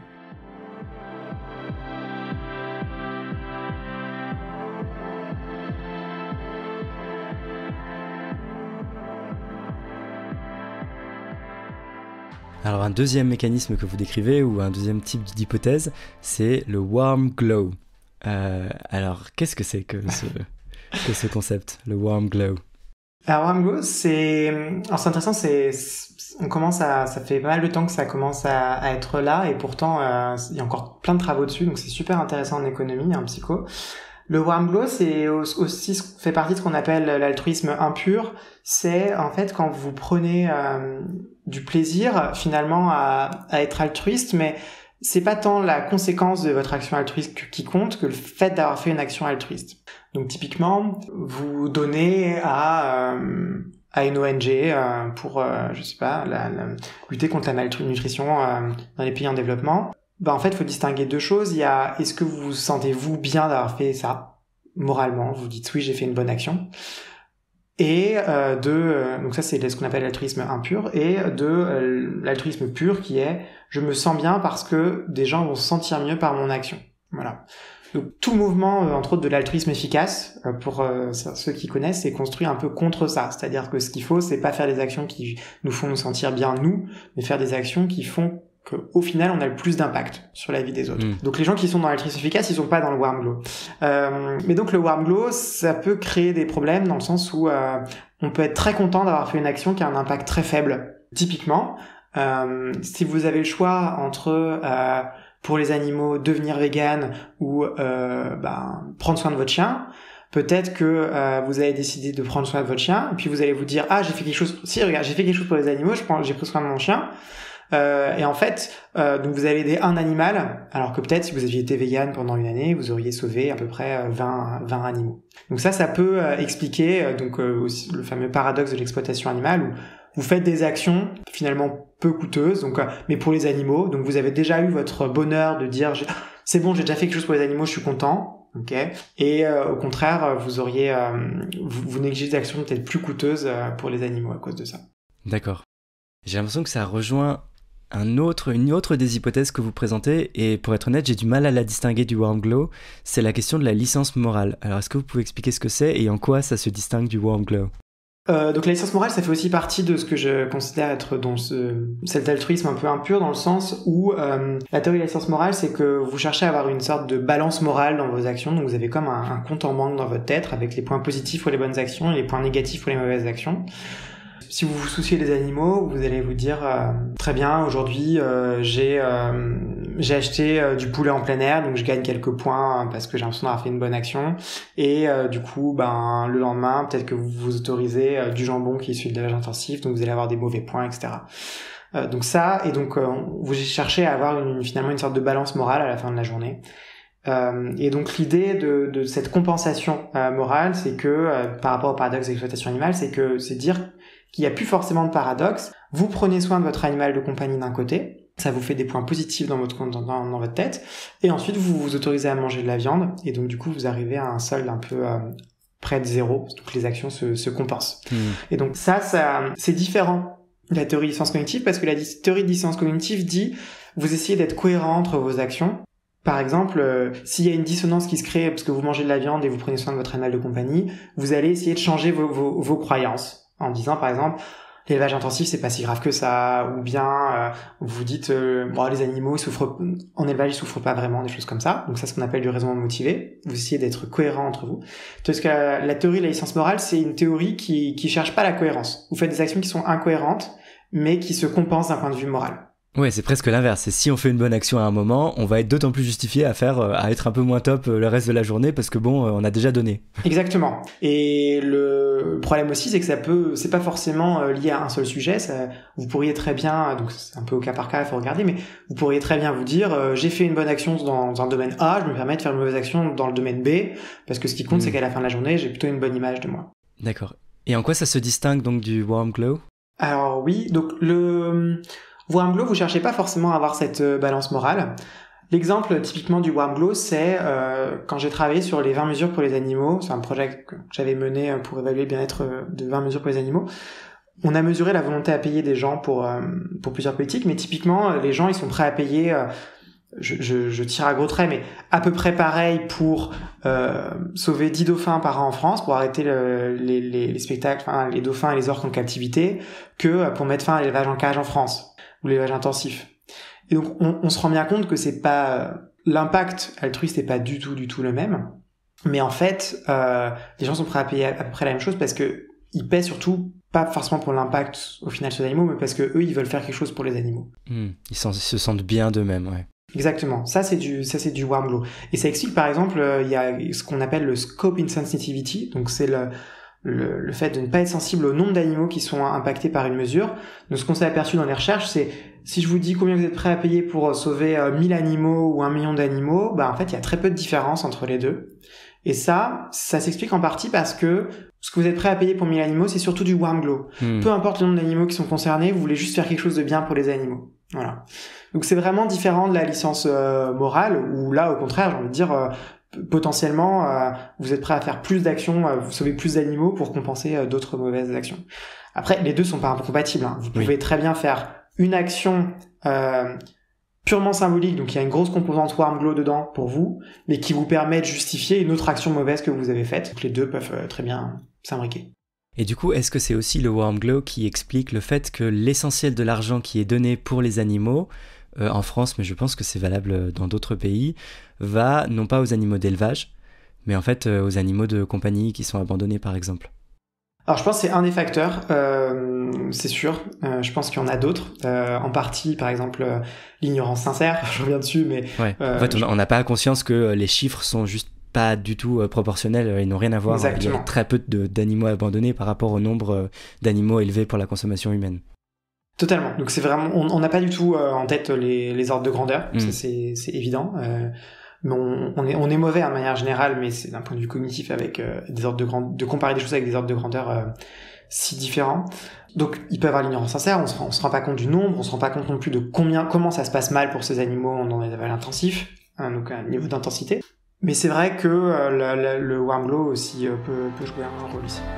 Alors un deuxième mécanisme que vous décrivez, ou un deuxième type d'hypothèse, c'est le warm glow. Euh, alors qu'est-ce que c'est que ce, que ce concept, le warm glow? Alors warm glow, c'est, alors c'est intéressant, c'est, on commence à, ça fait pas mal de temps que ça commence à, à être là, et pourtant euh, il y a encore plein de travaux dessus, donc c'est super intéressant en économie, en psycho. Le warm glow, c'est aussi fait partie de ce qu'on appelle l'altruisme impur. C'est en fait quand vous prenez euh, du plaisir finalement à, à être altruiste, mais c'est pas tant la conséquence de votre action altruiste qui compte que le fait d'avoir fait une action altruiste. Donc typiquement, vous donnez à euh, à une O N G euh, pour euh, je sais pas la, la, lutter contre la malnutrition euh, dans les pays en développement. Bah en fait, il faut distinguer deux choses. Il y a, est-ce que vous vous sentez vous bien d'avoir fait ça moralement, vous dites oui, j'ai fait une bonne action. Et euh, de euh, donc ça c'est ce qu'on appelle l'altruisme impur, et de euh, l'altruisme pur qui est je me sens bien parce que des gens vont se sentir mieux par mon action. Voilà. Donc tout mouvement, euh, entre autres de l'altruisme efficace, euh, pour euh, ceux qui connaissent, c'est construit un peu contre ça. C'est-à-dire que ce qu'il faut, c'est pas faire des actions qui nous font nous sentir bien nous, mais faire des actions qui font qu'au final, on a le plus d'impact sur la vie des autres. Mmh. Donc les gens qui sont dans l'altruisme efficace, ils sont pas dans le warm glow. Euh, mais donc le warm glow, ça peut créer des problèmes dans le sens où euh, on peut être très content d'avoir fait une action qui a un impact très faible. Typiquement, euh, si vous avez le choix entre euh, pour les animaux devenir vegan ou euh, ben, prendre soin de votre chien, peut-être que euh, vous avez décidé de prendre soin de votre chien, et puis vous allez vous dire ah j'ai fait quelque chose. Si regarde, j'ai fait quelque chose pour les animaux, je prends, j'ai pris soin de mon chien. Euh, et en fait, euh, donc vous allez aider un animal, alors que peut-être si vous aviez été vegan pendant une année, vous auriez sauvé à peu près vingt, vingt animaux. Donc ça, ça peut euh, expliquer euh, donc euh, aussi le fameux paradoxe de l'exploitation animale où vous faites des actions finalement peu coûteuses, donc euh, mais pour les animaux. Donc vous avez déjà eu votre bonheur de dire c'est bon, j'ai déjà fait quelque chose pour les animaux, je suis content. Ok. Et euh, au contraire, vous auriez euh, vous, vous négligez des actions peut-être plus coûteuses euh, pour les animaux à cause de ça. D'accord. J'ai l'impression que ça rejoint un autre, une autre des hypothèses que vous présentez, et pour être honnête, j'ai du mal à la distinguer du warm glow, c'est la question de la licence morale. Alors est-ce que vous pouvez expliquer ce que c'est et en quoi ça se distingue du warm glow? Euh, donc la licence morale, ça fait aussi partie de ce que je considère être dans ce, cet altruisme un peu impur, dans le sens où euh, la théorie de la licence morale, c'est que vous cherchez à avoir une sorte de balance morale dans vos actions, donc vous avez comme un, un compte en banque dans votre tête avec les points positifs pour les bonnes actions et les points négatifs pour les mauvaises actions. Si vous vous souciez des animaux, vous allez vous dire euh, très bien, aujourd'hui euh, j'ai euh, j'ai acheté euh, du poulet en plein air, donc je gagne quelques points parce que j'ai l'impression d'avoir fait une bonne action. Et euh, du coup, ben le lendemain, peut-être que vous vous autorisez euh, du jambon qui est issu de l'élevage intensif, donc vous allez avoir des mauvais points, et cetera. Euh, donc ça, et donc euh, vous cherchez à avoir une, finalement une sorte de balance morale à la fin de la journée. Euh, et donc l'idée de, de cette compensation euh, morale, c'est que euh, par rapport au paradoxe de l'exploitation animale, c'est que c'est dire qu'il n'y a plus forcément de paradoxe. Vous prenez soin de votre animal de compagnie d'un côté, Ça vous fait des points positifs dans votre, dans, dans, dans votre tête. Et ensuite, vous vous autorisez à manger de la viande. Et donc, du coup, vous arrivez à un solde un peu euh, près de zéro. Donc, les actions se, se compensent. Mmh. Et donc, ça, ça, c'est différent de la théorie de dissonance cognitive parce que la di- théorie de dissonance cognitive dit vous essayez d'être cohérent entre vos actions. Par exemple, euh, s'il y a une dissonance qui se crée parce que vous mangez de la viande et vous prenez soin de votre animal de compagnie, vous allez essayer de changer vos, vos, vos croyances en disant, par exemple, l'élevage intensif, c'est pas si grave que ça, ou bien euh, vous dites, euh, bon, les animaux ils souffrent, en élevage ils souffrent pas vraiment, des choses comme ça. Donc ça, c'est ce qu'on appelle du raisonnement motivé. Vous essayez d'être cohérent entre vous. Parce que la, la théorie de la licence morale, c'est une théorie qui qui cherche pas la cohérence. Vous faites des actions qui sont incohérentes, mais qui se compensent d'un point de vue moral. Ouais, c'est presque l'inverse. C'est si on fait une bonne action à un moment, on va être d'autant plus justifié à faire, à être un peu moins top le reste de la journée parce que bon, on a déjà donné. Exactement. Et le problème aussi, c'est que ça peut, c'est pas forcément lié à un seul sujet. Ça, vous pourriez très bien, donc c'est un peu au cas par cas, il faut regarder, mais vous pourriez très bien vous dire, euh, j'ai fait une bonne action dans, dans un domaine A, je me permets de faire une mauvaise action dans le domaine B, parce que ce qui compte, mmh. c'est qu'à la fin de la journée, j'ai plutôt une bonne image de moi. D'accord. Et en quoi ça se distingue donc du warm glow ? Alors oui, donc le warm glow, vous cherchez pas forcément à avoir cette euh, balance morale. L'exemple typiquement du warm glow, c'est euh, quand j'ai travaillé sur les vingt mesures pour les animaux. C'est un projet que j'avais mené pour évaluer le bien-être de vingt mesures pour les animaux. On a mesuré la volonté à payer des gens pour euh, pour plusieurs politiques, mais typiquement les gens ils sont prêts à payer. Euh, je, je, je tire à gros traits, mais à peu près pareil pour euh, sauver dix dauphins par an en France, pour arrêter le, les, les, les spectacles, enfin les dauphins et les orques en captivité, que pour mettre fin à l'élevage en cage en France ou l'élevage intensif. Et donc on, on se rend bien compte que c'est pas l'impact altruiste n'est pas du tout du tout le même, mais en fait euh, les gens sont prêts à payer à, à peu près la même chose parce que ils paient surtout pas forcément pour l'impact au final sur les animaux, mais parce que eux ils veulent faire quelque chose pour les animaux. Mmh, ils, ils se sentent bien d'eux-mêmes, ouais. Exactement, ça c'est du ça c'est du warm glow. Et ça explique par exemple il euh, y a ce qu'on appelle le scope insensitivity, donc c'est le Le, le fait de ne pas être sensible au nombre d'animaux qui sont impactés par une mesure. Donc ce qu'on s'est aperçu dans les recherches, c'est si je vous dis combien vous êtes prêt à payer pour sauver euh, mille animaux ou un million d'animaux, bah en fait il y a très peu de différence entre les deux. Et ça, ça s'explique en partie parce que ce que vous êtes prêt à payer pour mille animaux, c'est surtout du warm glow. Mmh. Peu importe le nombre d'animaux qui sont concernés, vous voulez juste faire quelque chose de bien pour les animaux. Voilà. Donc c'est vraiment différent de la licence euh, morale, où là au contraire, j'ai envie de dire euh, potentiellement euh, vous êtes prêt à faire plus d'actions, euh, vous sauver plus d'animaux pour compenser euh, d'autres mauvaises actions. Après, les deux sont pas incompatibles, hein. Vous pouvez oui. très bien faire une action euh, purement symbolique, donc il y a une grosse composante warm glow dedans pour vous, mais qui vous permet de justifier une autre action mauvaise que vous avez faite. Donc les deux peuvent euh, très bien s'imbriquer. Et du coup, est-ce que c'est aussi le warm glow qui explique le fait que l'essentiel de l'argent qui est donné pour les animaux, euh, en France, mais je pense que c'est valable dans d'autres pays, va non pas aux animaux d'élevage, mais en fait euh, aux animaux de compagnie qui sont abandonnés par exemple? Alors je pense que c'est un des facteurs, euh, c'est sûr. Euh, je pense qu'il y en a d'autres. Euh, en partie, par exemple, euh, l'ignorance sincère, je reviens dessus, mais... Ouais. Euh, en fait, on n'a pas conscience que les chiffres sont juste pas du tout euh, proportionnels, ils n'ont rien à voir. Exactement. Il y a très peu de, d'animaux abandonnés par rapport au nombre euh, d'animaux élevés pour la consommation humaine. Totalement. Donc c'est vraiment, on n'a pas du tout euh, en tête les, les ordres de grandeur, mmh. ça c'est, c'est évident. Euh, mais on, on est, on est mauvais hein, de manière générale, mais c'est d'un point de vue cognitif avec euh, des ordres de grandeur, de comparer des choses avec des ordres de grandeur euh, si différents. Donc il peut y avoir l'ignorance sincère, on se rend, on se rend pas compte du nombre, on se rend pas compte non plus de combien, comment ça se passe mal pour ces animaux dans les élevages intensifs, hein, donc un niveau d'intensité. Mais c'est vrai que euh, la, la, le warm glow aussi euh, peut, peut jouer un rôle ici.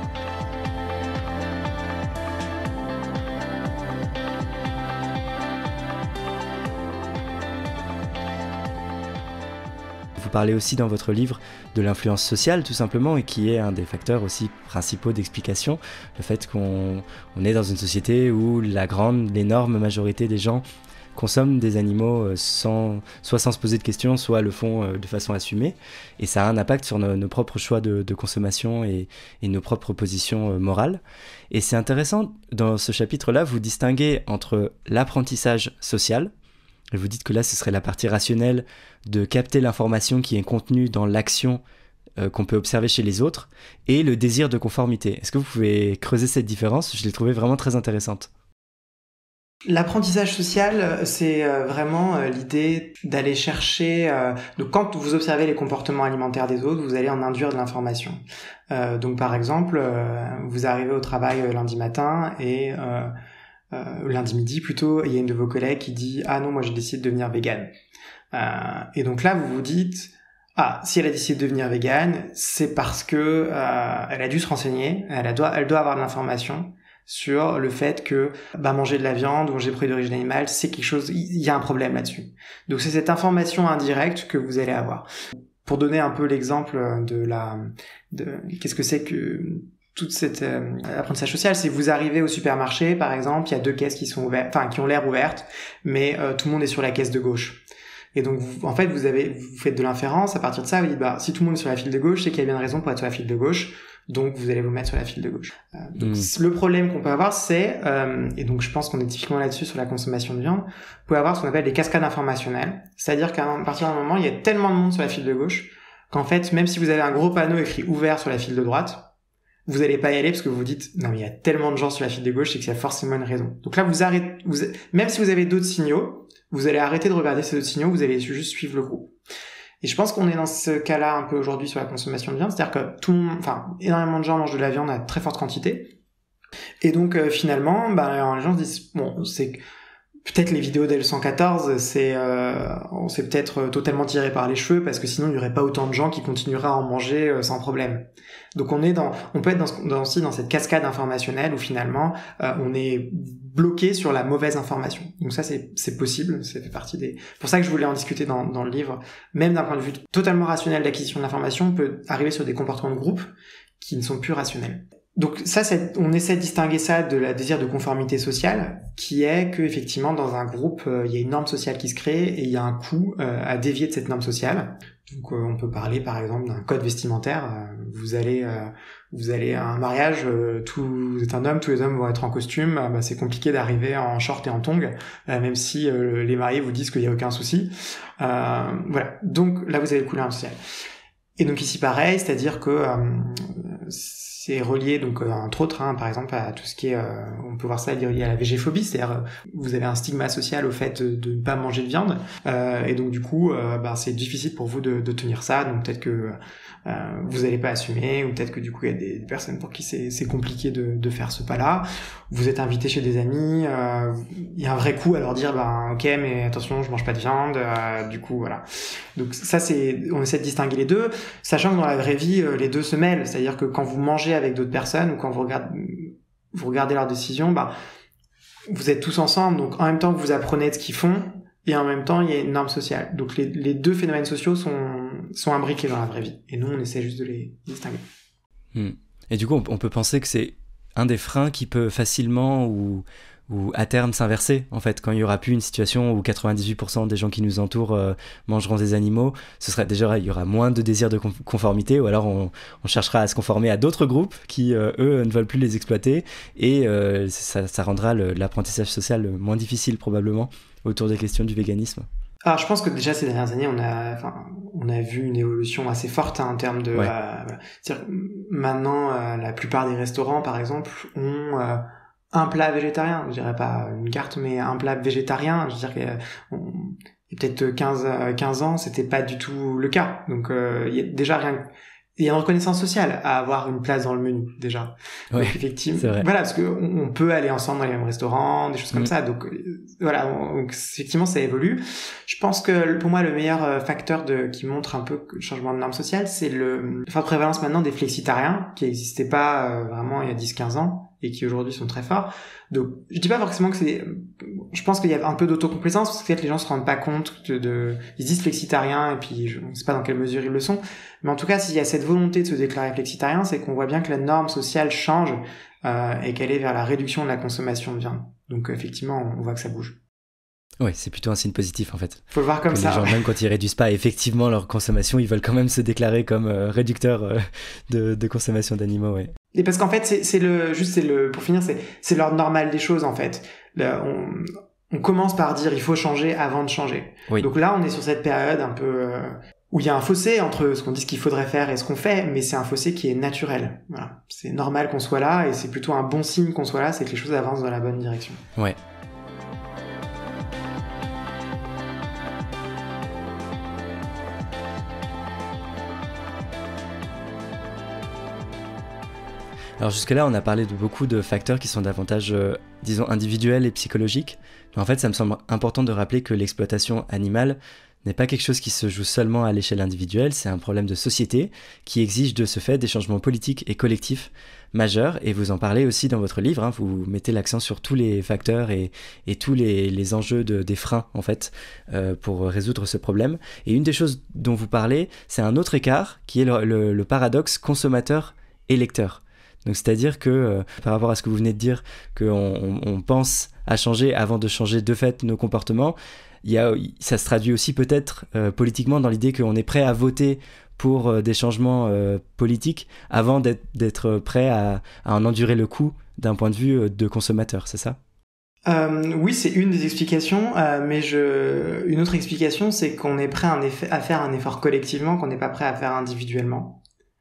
Vous parlez aussi dans votre livre de l'influence sociale tout simplement et qui est un des facteurs aussi principaux d'explication, le fait qu'on on est dans une société où la grande, l'énorme majorité des gens consomment des animaux sans, soit sans se poser de questions, soit le font de façon assumée et ça a un impact sur nos, nos propres choix de, de consommation et, et nos propres positions morales. Et c'est intéressant, dans ce chapitre-là, vous distinguez entre l'apprentissage social. Et vous dites que là, ce serait la partie rationnelle de capter l'information qui est contenue dans l'action euh, qu'on peut observer chez les autres et le désir de conformité. Est-ce que vous pouvez creuser cette différence ? Je l'ai trouvée vraiment très intéressante. L'apprentissage social, c'est vraiment l'idée d'aller chercher... Euh, donc quand vous observez les comportements alimentaires des autres, vous allez en induire de l'information. Euh, donc par exemple, euh, vous arrivez au travail lundi matin et... Euh, euh, lundi midi plutôt, il y a une de vos collègues qui dit « Ah non, moi j'ai décidé de devenir végane. Euh, » Et donc là, vous vous dites « Ah, si elle a décidé de devenir végane, c'est parce que euh, elle a dû se renseigner, elle, a, doit, elle doit avoir de l'information sur le fait que bah, manger de la viande ou manger des produits d'origine animale, c'est quelque chose, il y a un problème là-dessus. » Donc c'est cette information indirecte que vous allez avoir. Pour donner un peu l'exemple de la... de qu'est-ce que c'est que... toute cette euh, apprentissage social, c'est vous arrivez au supermarché, par exemple, il y a deux caisses qui sont ouvertes, enfin qui ont l'air ouvertes, mais euh, tout le monde est sur la caisse de gauche. Et donc, vous, en fait, vous avez, vous faites de l'inférence. À partir de ça, vous dites, bah, si tout le monde est sur la file de gauche, c'est qu'il y a bien une raison pour être sur la file de gauche. Donc, vous allez vous mettre sur la file de gauche. Euh, donc, mmh. Le problème qu'on peut avoir, c'est, euh, et donc je pense qu'on est typiquement là-dessus sur la consommation de viande, vous pouvez avoir ce qu'on appelle des cascades informationnelles. C'est-à-dire qu'à partir d'un moment, il y a tellement de monde sur la file de gauche qu'en fait, même si vous avez un gros panneau écrit ouvert sur la file de droite, vous allez pas y aller parce que vous vous dites, non, mais il y a tellement de gens sur la file de gauche, c'est qu'il y a forcément une raison. Donc là, vous arrêtez, vous, même si vous avez d'autres signaux, vous allez arrêter de regarder ces autres signaux, vous allez juste suivre le groupe. Et je pense qu'on est dans ce cas-là un peu aujourd'hui sur la consommation de viande, c'est-à-dire que tout le monde, enfin, énormément de gens mangent de la viande à très forte quantité. Et donc, euh, finalement, bah, les gens se disent, bon, c'est peut-être les vidéos d'L cent quatorze, c'est, euh, on s'est peut-être totalement tiré par les cheveux parce que sinon il n'y aurait pas autant de gens qui continueraient à en manger euh, sans problème. Donc on est dans, on peut être dans, dans aussi dans cette cascade informationnelle où finalement euh, on est bloqué sur la mauvaise information. Donc ça c'est c'est possible, ça fait partie des. Pour ça que je voulais en discuter dans dans le livre. Même d'un point de vue totalement rationnel d'acquisition de l'information, on peut arriver sur des comportements de groupe qui ne sont plus rationnels. Donc ça, c'est, on essaie de distinguer ça de la désir de conformité sociale, qui est que effectivement dans un groupe, euh, il y a une norme sociale qui se crée et il y a un coût euh, à dévier de cette norme sociale. Donc euh, on peut parler par exemple d'un code vestimentaire. Euh, vous allez, euh, vous allez à un mariage, euh, tout, vous êtes un homme, tous les hommes vont être en costume. Euh, bah, c'est compliqué d'arriver en short et en tongs, euh, même si euh, les mariés vous disent qu'il y a aucun souci. Euh, voilà. Donc là, vous avez le coût de la norme sociale. Et donc ici pareil, c'est-à-dire que euh, c'est relié donc euh, entre autres hein, par exemple à tout ce qui est euh, on peut voir ça lié à la végéphobie, c'est-à-dire euh, vous avez un stigma social au fait de, de ne pas manger de viande euh, et donc du coup euh, bah, c'est difficile pour vous de, de tenir ça, donc peut-être que euh, vous n'allez pas assumer, ou peut-être que du coup il y a des personnes pour qui c'est, c'est compliqué de, de faire ce pas-là. Vous êtes invité chez des amis, euh, il y a un vrai coup à leur dire bah ok mais attention je mange pas de viande, euh, du coup voilà. Donc ça c'est, on essaie de distinguer les deux, sachant que dans la vraie vie les deux se mêlent, c'est-à-dire que quand vous mangez avec d'autres personnes ou quand vous regardez, vous regardez leurs décisions, bah vous êtes tous ensemble, donc en même temps vous apprenez de ce qu'ils font et en même temps il y a une norme sociale. Donc les, les deux phénomènes sociaux sont sont imbriqués dans la vraie vie et nous on essaie juste de les distinguer. Hmm. Et du coup on peut penser que c'est un des freins qui peut facilement ou ou à terme s'inverser en fait, quand il y aura plus une situation où quatre-vingt-dix-huit pour cent des gens qui nous entourent euh, mangeront des animaux, ce serait déjà il y aura moins de désir de conformité, ou alors on, on cherchera à se conformer à d'autres groupes qui euh, eux ne veulent plus les exploiter, et euh, ça, ça rendra le, l'apprentissage social moins difficile probablement autour des questions du véganisme. Alors je pense que déjà ces dernières années on a, enfin, on a vu une évolution assez forte hein, en termes de, ouais. euh, voilà. C'est-à-dire, maintenant euh, la plupart des restaurants par exemple ont euh, un plat végétarien, je dirais pas une carte, mais un plat végétarien. Je veux dire qu'il y a, on, il y a peut-être quinze ans, c'était pas du tout le cas. Donc, euh, il y a déjà rien, il y a une reconnaissance sociale à avoir une place dans le menu, déjà. Oui, donc, effectivement. Voilà, parce que on, on peut aller ensemble dans les mêmes restaurants, des choses comme mmh. ça. Donc, euh, voilà, on, donc, effectivement, ça évolue. Je pense que, pour moi, le meilleur facteur de, qui montre un peu le changement de norme sociale, c'est le, enfin, prévalence maintenant des flexitariens, qui n'existaient pas euh, vraiment il y a dix quinze ans. Et qui aujourd'hui sont très forts. Donc, je dis pas forcément que c'est, je pense qu'il y a un peu d'autocomplaisance, parce que peut-être les gens se rendent pas compte de, de... ils se disent flexitariens, et puis je ne sais pas dans quelle mesure ils le sont. Mais en tout cas, s'il y a cette volonté de se déclarer flexitarien, c'est qu'on voit bien que la norme sociale change, euh, et qu'elle est vers la réduction de la consommation de viande. Donc, effectivement, on voit que ça bouge. Oui, c'est plutôt un signe positif en fait. Faut le voir comme que ça. Les gens, ouais. même quand ils réduisent pas effectivement leur consommation, ils veulent quand même se déclarer comme euh, réducteurs euh, de, de consommation d'animaux, ouais. Et parce qu'en fait, c'est, c'est le, juste, c'est le, pour finir, c'est, c'est l'ordre normal des choses, en fait. Là, on, on commence par dire, il faut changer avant de changer. Oui. Donc là, on est sur cette période un peu, euh, où il y a un fossé entre ce qu'on dit ce qu'il faudrait faire et ce qu'on fait, mais c'est un fossé qui est naturel. Voilà. C'est normal qu'on soit là, et c'est plutôt un bon signe qu'on soit là, c'est que les choses avancent dans la bonne direction. Ouais. Alors jusque-là, on a parlé de beaucoup de facteurs qui sont davantage, euh, disons, individuels et psychologiques. Mais en fait, ça me semble important de rappeler que l'exploitation animale n'est pas quelque chose qui se joue seulement à l'échelle individuelle, c'est un problème de société qui exige de ce fait des changements politiques et collectifs majeurs. Et vous en parlez aussi dans votre livre, hein, vous mettez l'accent sur tous les facteurs et, et tous les, les enjeux de, des freins, en fait, euh, pour résoudre ce problème. Et une des choses dont vous parlez, c'est un autre écart qui est le, le, le paradoxe consommateur-électeur. Donc c'est-à-dire que euh, par rapport à ce que vous venez de dire, qu'on on, on pense à changer avant de changer de fait nos comportements, il y a, ça se traduit aussi peut-être euh, politiquement dans l'idée qu'on est prêt à voter pour euh, des changements euh, politiques avant d'être, d'être prêt à, à en endurer le coût d'un point de vue euh, de consommateur, c'est ça ? Euh, oui, c'est une des explications, euh, mais je... une autre explication, c'est qu'on est prêt à, un eff... à faire un effort collectivement, qu'on n'est pas prêt à faire individuellement.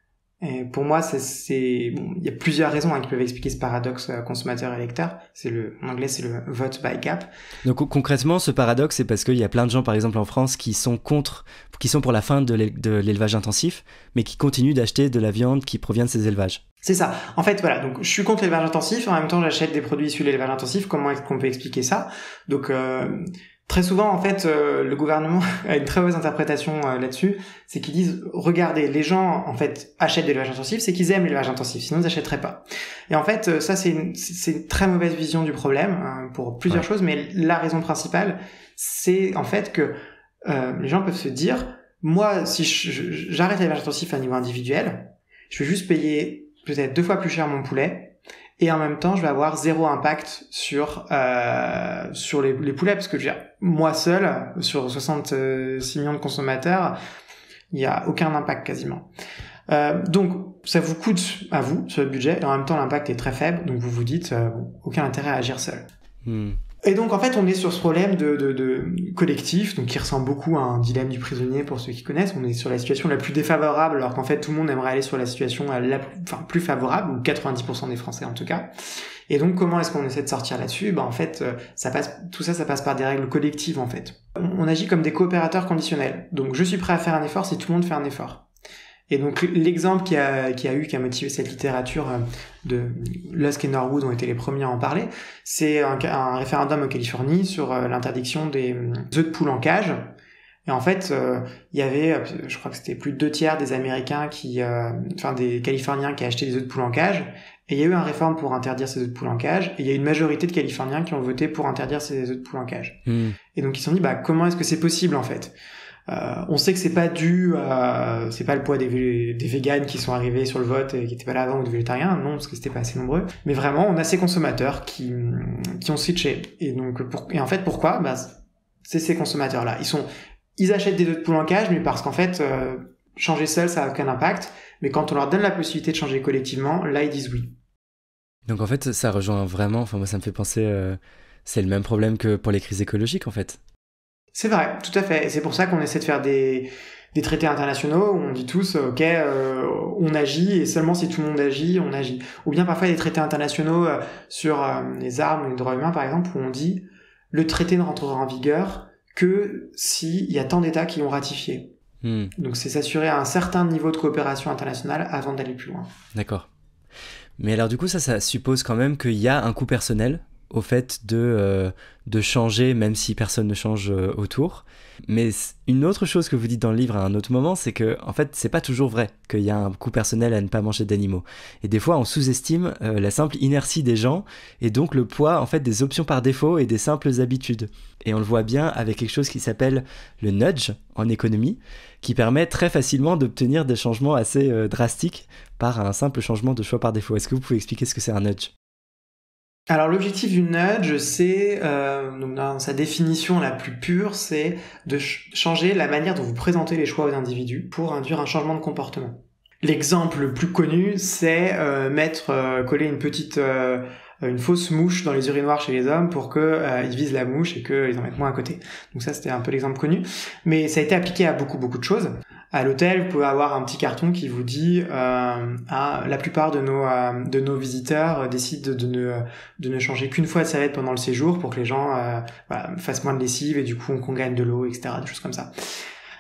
Et pour moi, c'est, c'est... Bon, il y a plusieurs raisons hein, qui peuvent expliquer ce paradoxe euh, consommateur-électeur. C'est le, en anglais, c'est le vote by gap. Donc concrètement, ce paradoxe, c'est parce qu'il y a plein de gens, par exemple en France, qui sont contre, qui sont pour la fin de, l'é- de l'élevage intensif, mais qui continuent d'acheter de la viande qui provient de ces élevages. C'est ça. En fait, voilà. Donc, je suis contre l'élevage intensif. En même temps, j'achète des produits issus de l'élevage intensif. Comment est-ce qu'on peut expliquer ça ? Donc, euh, très souvent, en fait, euh, le gouvernement a une très mauvaise interprétation euh, là-dessus. C'est qu'ils disent, regardez, les gens, en fait, achètent de l'élevage intensif, c'est qu'ils aiment l'élevage intensif. Sinon, ils n'achèteraient pas. Et en fait, ça, c'est une, c'est une très mauvaise vision du problème hein, pour plusieurs ouais. choses. Mais la raison principale, c'est en fait que euh, les gens peuvent se dire, moi, si je, je, j'arrête l'élevage intensif à un niveau individuel, je vais juste payer peut-être deux fois plus cher mon poulet, et en même temps, je vais avoir zéro impact sur euh, sur les, les poulets, parce que je veux dire, moi seul, sur soixante-six millions de consommateurs, il y a aucun impact quasiment. Euh, donc, ça vous coûte à vous, sur le budget, et en même temps, l'impact est très faible, donc vous vous dites, euh, aucun intérêt à agir seul. Hmm. Et donc, en fait, on est sur ce problème de, de, de collectif, donc qui ressemble beaucoup à un dilemme du prisonnier pour ceux qui connaissent. On est sur la situation la plus défavorable, alors qu'en fait, tout le monde aimerait aller sur la situation la plus, enfin, plus favorable, ou quatre-vingt-dix pour cent des Français en tout cas. Et donc, comment est-ce qu'on essaie de sortir là-dessus ? Ben, en fait, ça passe, tout ça, ça passe par des règles collectives, en fait. On, on agit comme des coopérateurs conditionnels. Donc, je suis prêt à faire un effort si tout le monde fait un effort. Et donc l'exemple qui a, qui a eu, qui a motivé cette littérature de Lusk et Norwood ont été les premiers à en parler, c'est un, un référendum en Californie sur l'interdiction des œufs de poule en cage. Et en fait, euh, il y avait, je crois que c'était plus de deux tiers des Américains qui, euh, enfin des Californiens qui achetaient des œufs de poule en cage. Et il y a eu un réforme pour interdire ces œufs de poule en cage. Et il y a une majorité de Californiens qui ont voté pour interdire ces œufs de poule en cage. Mmh. Et donc ils se sont dit, bah comment est-ce que c'est possible en fait ? Euh, on sait que c'est pas dû à, c'est pas le poids des, des véganes qui sont arrivés sur le vote et qui étaient pas là avant ou des végétariens, non, parce que c'était pas assez nombreux. Mais vraiment, on a ces consommateurs qui, qui ont switché. Et donc, pour, et en fait, pourquoi? Bah, c'est ces consommateurs-là. Ils sont, ils achètent des œufs de poule en cage, mais parce qu'en fait, euh, changer seul, ça a aucun impact. Mais quand on leur donne la possibilité de changer collectivement, là, ils disent oui. Donc en fait, ça rejoint vraiment, enfin moi ça me fait penser, euh, c'est le même problème que pour les crises écologiques en fait. C'est vrai, tout à fait. Et c'est pour ça qu'on essaie de faire des, des traités internationaux où on dit tous, ok, euh, on agit et seulement si tout le monde agit, on agit. Ou bien parfois des traités internationaux euh, sur euh, les armes ou les droits humains, par exemple, où on dit le traité ne rentrera en vigueur que s'il y a tant d'États qui l'ont ratifié. Hmm. Donc c'est s'assurer un certain niveau de coopération internationale avant d'aller plus loin. D'accord. Mais alors du coup, ça, ça suppose quand même qu'il y a un coût personnel au fait de, euh, de changer, même si personne ne change euh, autour. Mais une autre chose que vous dites dans le livre à un autre moment, c'est que en fait, c'est pas toujours vrai qu'il y a un coût personnel à ne pas manger d'animaux. Et des fois, on sous-estime euh, la simple inertie des gens et donc le poids en fait des options par défaut et des simples habitudes. Et on le voit bien avec quelque chose qui s'appelle le nudge en économie, qui permet très facilement d'obtenir des changements assez euh, drastiques par un simple changement de choix par défaut. Est-ce que vous pouvez expliquer ce que c'est un nudge ? Alors l'objectif du nudge, c'est, euh, donc dans sa définition la plus pure, c'est de ch- changer la manière dont vous présentez les choix aux individus pour induire un changement de comportement. L'exemple le plus connu, c'est euh, mettre, euh, coller une petite, euh, une fausse mouche dans les urinoirs chez les hommes pour que euh, ils visent la mouche et qu'ils en mettent moins à côté. Donc ça, c'était un peu l'exemple connu. Mais ça a été appliqué à beaucoup, beaucoup de choses. À l'hôtel, vous pouvez avoir un petit carton qui vous dit euh, ah, la plupart de nos euh, de nos visiteurs euh, décident de, de ne de ne changer qu'une fois de serviette pendant le séjour pour que les gens euh, voilà, fassent moins de lessive et du coup on, qu'on gagne de l'eau, et cetera. Des choses comme ça.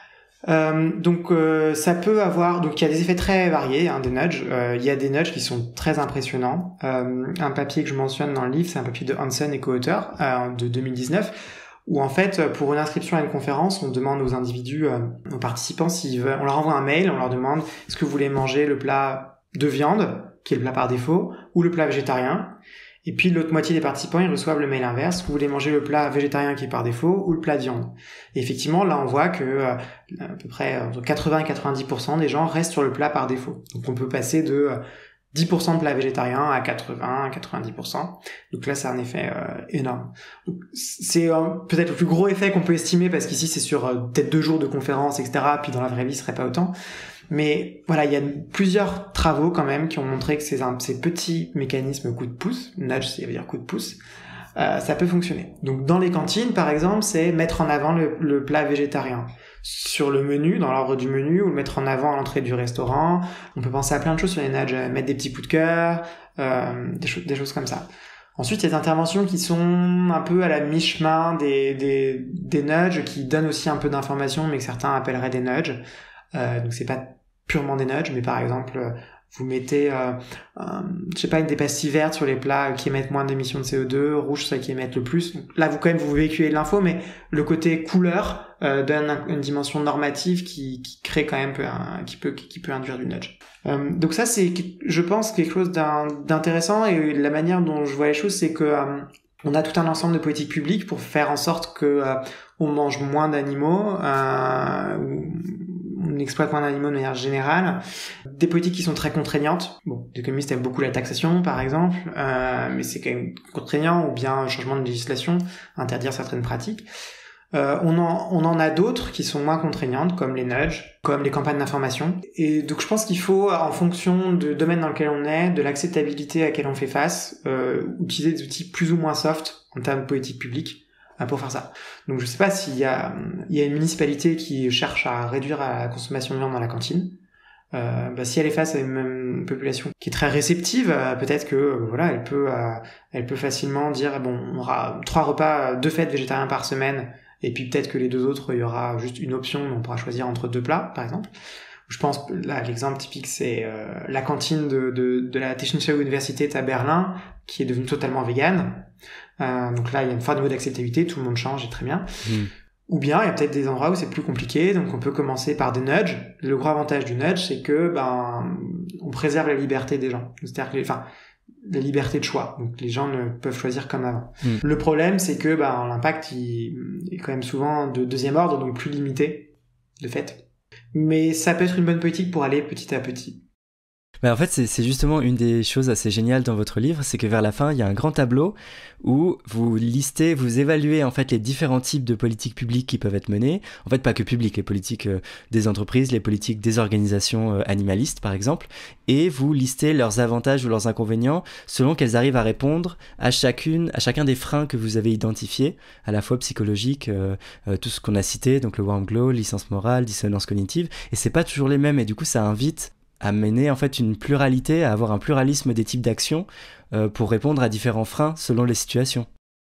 Euh, donc euh, ça peut avoir, donc il y a des effets très variés, hein, des nudges. Euh, il y a des nudges qui sont très impressionnants. Euh, un papier que je mentionne dans le livre, c'est un papier de Hansen et co-auteurs euh, de deux mille dix-neuf, où en fait pour une inscription à une conférence, on demande aux individus, euh, aux participants, s'ils veulent, on leur envoie un mail, on leur demande est-ce que vous voulez manger le plat de viande, qui est le plat par défaut, ou le plat végétarien. Et puis l'autre moitié des participants, ils reçoivent le mail inverse. Vous voulez manger le plat végétarien qui est par défaut ou le plat de viande. Et effectivement, là, on voit que euh, à peu près entre quatre-vingts et quatre-vingt-dix pour cent des gens restent sur le plat par défaut. Donc on peut passer de euh, dix pour cent de plats végétariens à quatre-vingts à quatre-vingt-dix pour cent. Donc là, c'est un effet euh, énorme. Donc, c'est euh, peut-être le plus gros effet qu'on peut estimer, parce qu'ici, c'est sur euh, peut-être deux jours de conférence, et cetera. Puis dans la vraie vie, ce serait pas autant. Mais voilà, il y a plusieurs travaux quand même qui ont montré que ces, ces petits mécanismes coup de pouce, nudge, ça veut dire coup de pouce, euh, ça peut fonctionner. Donc dans les cantines, par exemple, c'est mettre en avant le, le plat végétarien sur le menu, dans l'ordre du menu, ou le mettre en avant à l'entrée du restaurant. On peut penser à plein de choses sur les nudges, mettre des petits coups de cœur, euh, des, cho- des choses comme ça. Ensuite, il y a des interventions qui sont un peu à la mi-chemin des, des, des nudges, qui donnent aussi un peu d'informations, mais que certains appelleraient des nudges. Euh, donc c'est pas purement des nudges, mais par exemple, vous mettez, euh, euh, je sais pas, une des pastilles vertes sur les plats qui émettent moins d'émissions de C O deux, rouge sur ceux qui émettent le plus. Donc là, vous quand même vous véhiculez de l'info, mais le côté couleur euh, donne un, une dimension normative qui, qui crée quand même peu, un, qui peut qui peut induire du nudge. Euh, donc ça, c'est, je pense, quelque chose d'un, d'intéressant, et la manière dont je vois les choses, c'est que euh, on a tout un ensemble de politiques publiques pour faire en sorte que euh, on mange moins d'animaux, euh, ou on exploite moins d'animaux de manière générale. Des politiques qui sont très contraignantes. Bon, les économistes aiment beaucoup la taxation, par exemple, euh, mais c'est quand même contraignant, ou bien un changement de législation, interdire certaines pratiques. Euh, on, en, on en a d'autres qui sont moins contraignantes, comme les nudges, comme les campagnes d'information. Et donc je pense qu'il faut, en fonction du domaine dans lequel on est, de l'acceptabilité à laquelle on fait face, euh, utiliser des outils plus ou moins soft en termes de politique publique pour faire ça. Donc je sais pas s'il y a, il y a une municipalité qui cherche à réduire la consommation de viande dans la cantine. Euh, bah, si elle est face à une, une population qui est très réceptive, euh, peut-être que euh, voilà, elle peut, euh, elle peut facilement dire bon, on aura trois repas, deux fêtes végétariens par semaine, et puis peut-être que les deux autres, il y aura juste une option, on pourra choisir entre deux plats, par exemple. Je pense là l'exemple typique, c'est euh, la cantine de, de, de la Technische Universität à Berlin, qui est devenue totalement végane. Euh, donc là, il y a une forte niveau d'acceptabilité, tout le monde change, et très bien. Mmh. Ou bien, il y a peut-être des endroits où c'est plus compliqué, donc on peut commencer par des nudges. Le gros avantage du nudge, c'est que ben on préserve la liberté des gens. C'est-à-dire que, les, enfin, la liberté de choix. Donc les gens ne peuvent choisir comme avant. Mmh. Le problème, c'est que ben l'impact il est quand même souvent de deuxième ordre, donc plus limité, de fait. Mais ça peut être une bonne politique pour aller petit à petit. Bah en fait, c'est, c'est justement une des choses assez géniales dans votre livre, c'est que vers la fin, il y a un grand tableau où vous listez, vous évaluez en fait les différents types de politiques publiques qui peuvent être menées. En fait, pas que publiques, les politiques euh, des entreprises, les politiques des organisations euh, animalistes, par exemple, et vous listez leurs avantages ou leurs inconvénients selon qu'elles arrivent à répondre à chacune, à chacun des freins que vous avez identifiés, à la fois psychologiques, euh, euh, tout ce qu'on a cité, donc le warm glow, licence morale, dissonance cognitive, et c'est pas toujours les mêmes, et du coup, ça invite à mener en fait une pluralité, à avoir un pluralisme des types d'actions euh, pour répondre à différents freins selon les situations.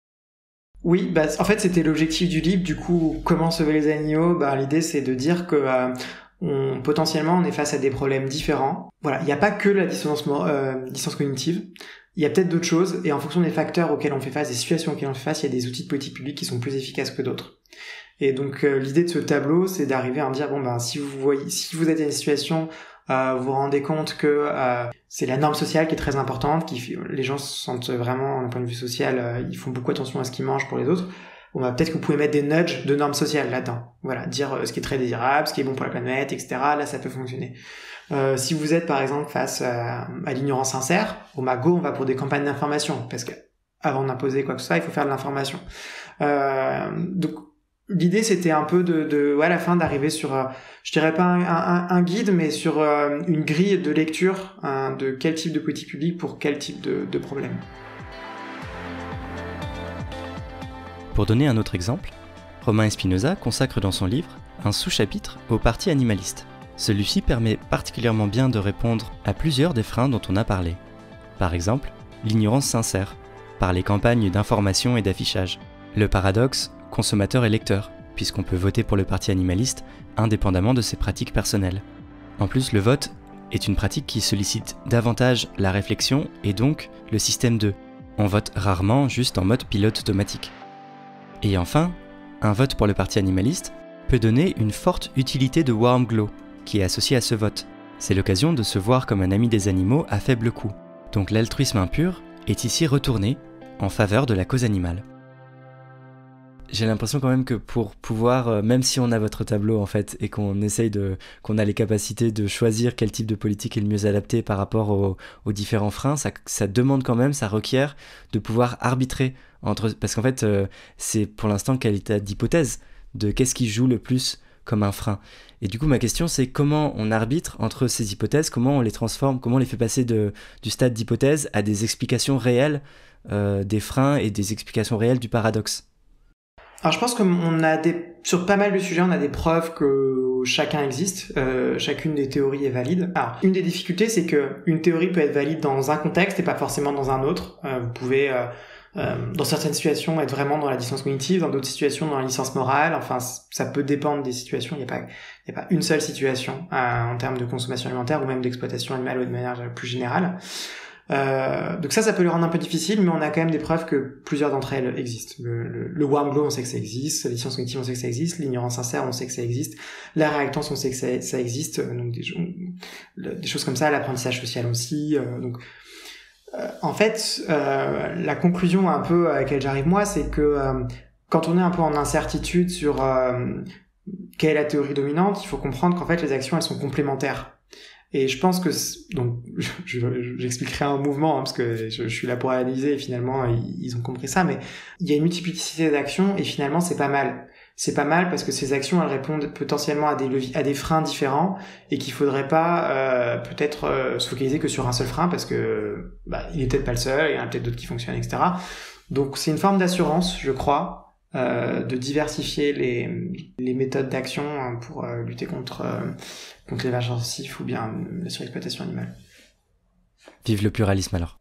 Oui, bah, en fait c'était l'objectif du livre. Du coup, comment sauver les animaux, bah, l'idée c'est de dire que euh, on, potentiellement on est face à des problèmes différents. Voilà, il n'y a pas que la dissonance, euh, dissonance cognitive, il y a peut-être d'autres choses, et en fonction des facteurs auxquels on fait face, des situations auxquelles on fait face, il y a des outils de politique publique qui sont plus efficaces que d'autres. Et donc euh, l'idée de ce tableau, c'est d'arriver à me dire bon ben si vous voyez, si vous êtes dans une situation, Euh, vous vous rendez compte que euh, c'est la norme sociale qui est très importante, qui les gens se sentent vraiment, d'un point de vue social, euh, ils font beaucoup attention à ce qu'ils mangent pour les autres. Bon bah peut-être que vous pouvez mettre des nudges de normes sociales là-dedans. Voilà, dire euh, ce qui est très désirable, ce qui est bon pour la planète, et cetera. Là, ça peut fonctionner. Euh, si vous êtes par exemple face à, à l'ignorance sincère, au Mago, on va pour des campagnes d'information, parce que avant d'imposer quoi que ce soit, il faut faire de l'information. Euh, donc l'idée, c'était un peu de, de ouais, à la fin d'arriver sur, euh, je dirais pas un, un, un guide, mais sur euh, une grille de lecture hein, de quel type de politique publique pour quel type de, de problème. Pour donner un autre exemple, Romain Espinosa consacre dans son livre un sous-chapitre au parti animaliste. Celui-ci permet particulièrement bien de répondre à plusieurs des freins dont on a parlé. Par exemple, l'ignorance sincère, par les campagnes d'information et d'affichage. Le paradoxe consommateur et lecteur, puisqu'on peut voter pour le parti animaliste indépendamment de ses pratiques personnelles. En plus, le vote est une pratique qui sollicite davantage la réflexion et donc le système deux. On vote rarement juste en mode pilote automatique. Et enfin, un vote pour le parti animaliste peut donner une forte utilité de warm glow qui est associée à ce vote. C'est l'occasion de se voir comme un ami des animaux à faible coût. Donc l'altruisme impur est ici retourné en faveur de la cause animale. J'ai l'impression quand même que pour pouvoir, euh, même si on a votre tableau en fait, et qu'on essaye de, qu'on a les capacités de choisir quel type de politique est le mieux adapté par rapport aux, aux différents freins, ça, ça demande quand même, ça requiert de pouvoir arbitrer entre, parce qu'en fait, euh, c'est pour l'instant qualité d'hypothèse de qu'est-ce qui joue le plus comme un frein. Et du coup, ma question, c'est comment on arbitre entre ces hypothèses, comment on les transforme, comment on les fait passer de, du stade d'hypothèse à des explications réelles euh, des freins et des explications réelles du paradoxe. Alors je pense qu'on a des, sur pas mal de sujets, on a des preuves que chacun existe, euh, chacune des théories est valide. Alors une des difficultés, c'est que une théorie peut être valide dans un contexte et pas forcément dans un autre. Euh, vous pouvez, euh, euh, dans certaines situations, être vraiment dans la dissonance cognitive, dans d'autres situations, dans la licence morale. Enfin, ça peut dépendre des situations. Il n'y a pas, il n'y a pas une seule situation euh, en termes de consommation alimentaire ou même d'exploitation animale ou de manière plus générale. Euh, donc ça, ça peut le rendre un peu difficile, mais on a quand même des preuves que plusieurs d'entre elles existent. Le, le, le warm glow, on sait que ça existe. La science cognitive, on sait que ça existe. L'ignorance sincère, on sait que ça existe. La réactance, on sait que ça, ça existe. Donc des, des choses comme ça, l'apprentissage social aussi. Euh, donc, euh, en fait, euh, la conclusion un peu à laquelle j'arrive moi, c'est que euh, quand on est un peu en incertitude sur euh, quelle est la théorie dominante, il faut comprendre qu'en fait, les actions, elles sont complémentaires. Et je pense que, donc, je, je, j'expliquerai un mouvement, hein, parce que je, je suis là pour analyser, et finalement, ils, ils ont compris ça, mais il y a une multiplicité d'actions, et finalement, c'est pas mal. C'est pas mal parce que ces actions, elles répondent potentiellement à des leviers, à des freins différents, et qu'il faudrait pas, euh, peut-être, euh, se focaliser que sur un seul frein, parce que, bah, il est peut-être pas le seul, il y en a peut-être d'autres qui fonctionnent, et cetera. Donc, c'est une forme d'assurance, je crois, Euh, de diversifier les, les méthodes d'action hein, pour euh, lutter contre, euh, contre l'élevage intensif ou bien la surexploitation animale. Vive le pluralisme alors.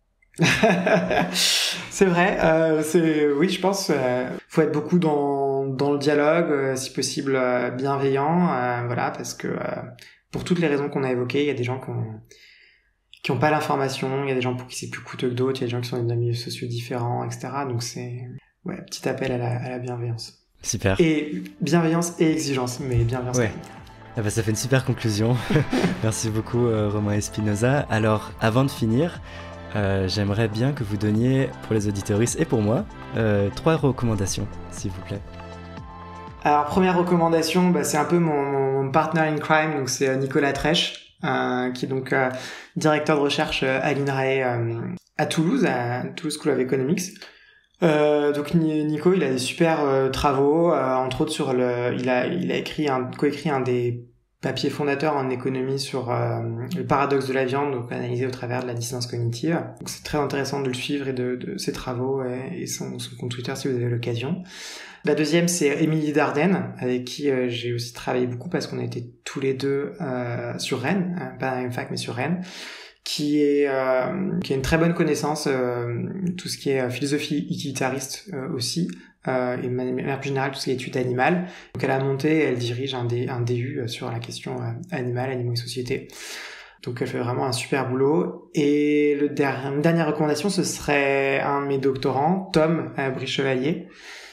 C'est vrai, euh, c'est, oui je pense, euh, faut être beaucoup dans, dans le dialogue, euh, si possible euh, bienveillant, euh, voilà, parce que euh, pour toutes les raisons qu'on a évoquées, il y a des gens qui ont, qui ont pas l'information, il y a des gens pour qui c'est plus coûteux que d'autres, il y a des gens qui sont dans des milieux sociaux différents, et cetera. Donc c'est... Ouais, petit appel à la, à la bienveillance. Super. Et bienveillance et exigence, mais bienveillance. Ouais. Ah bah ça fait une super conclusion. Merci beaucoup euh, Romain Espinosa. Alors avant de finir, euh, j'aimerais bien que vous donniez pour les auditeuristes et pour moi euh, trois recommandations, s'il vous plaît. Alors première recommandation, bah, c'est un peu mon, mon partner in crime, donc c'est Nicolas Trèche, euh, qui est donc euh, directeur de recherche à l'I N R A E euh, à Toulouse, à Toulouse School of Economics. Euh, donc Nico, il a des super euh, travaux, euh, entre autres sur le, il a, il a écrit un, coécrit un des papiers fondateurs en économie sur euh, le paradoxe de la viande, donc analysé au travers de la dissonance cognitive. Donc c'est très intéressant de le suivre et de, de ses travaux et, et son, son compte Twitter si vous avez l'occasion. La deuxième, c'est Émilie Dardenne, avec qui euh, j'ai aussi travaillé beaucoup parce qu'on était tous les deux euh, sur Rennes, hein, pas à la même fac mais sur Rennes. qui est euh, qui a une très bonne connaissance euh, tout ce qui est philosophie utilitariste euh, aussi euh, et de manière plus générale tout ce qui est études animales. Donc elle a monté, elle dirige un, D, un D U sur la question euh, animale, animaux et société. Donc elle fait vraiment un super boulot. Et le der- une dernière recommandation, ce serait un de mes doctorants, Tom euh, Brichevalier,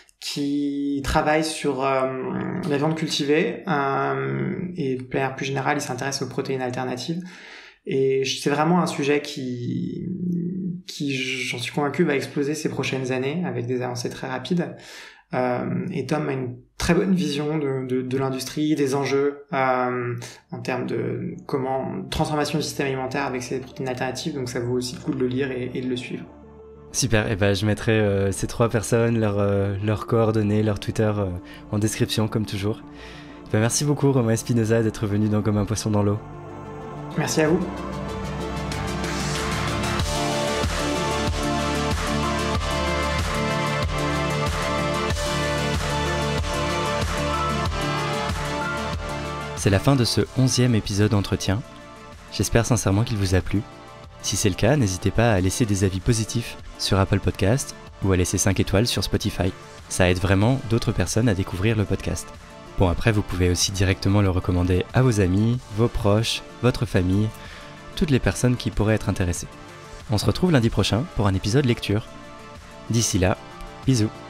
qui travaille sur euh, la viande cultivée euh, et de manière plus générale, il s'intéresse aux protéines alternatives. Et c'est vraiment un sujet qui, qui, j'en suis convaincu, va exploser ces prochaines années avec des avancées très rapides. Euh, et Tom a une très bonne vision de, de, de l'industrie, des enjeux euh, en termes de comment transformation du système alimentaire avec ces protéines alternatives. Donc ça vaut aussi le coup de le lire et, et de le suivre. Super, et ben je mettrai euh, ces trois personnes, leurs euh, leurs coordonnées, leur Twitter euh, en description comme toujours. Ben, merci beaucoup Romain Espinosa d'être venu dans Comme un poisson dans l'eau. Merci à vous. C'est la fin de ce onzième épisode d'entretien. J'espère sincèrement qu'il vous a plu. Si c'est le cas, n'hésitez pas à laisser des avis positifs sur Apple Podcast ou à laisser cinq étoiles sur Spotify. Ça aide vraiment d'autres personnes à découvrir le podcast. Bon, après, vous pouvez aussi directement le recommander à vos amis, vos proches, votre famille, toutes les personnes qui pourraient être intéressées. On se retrouve lundi prochain pour un épisode lecture. D'ici là, bisous.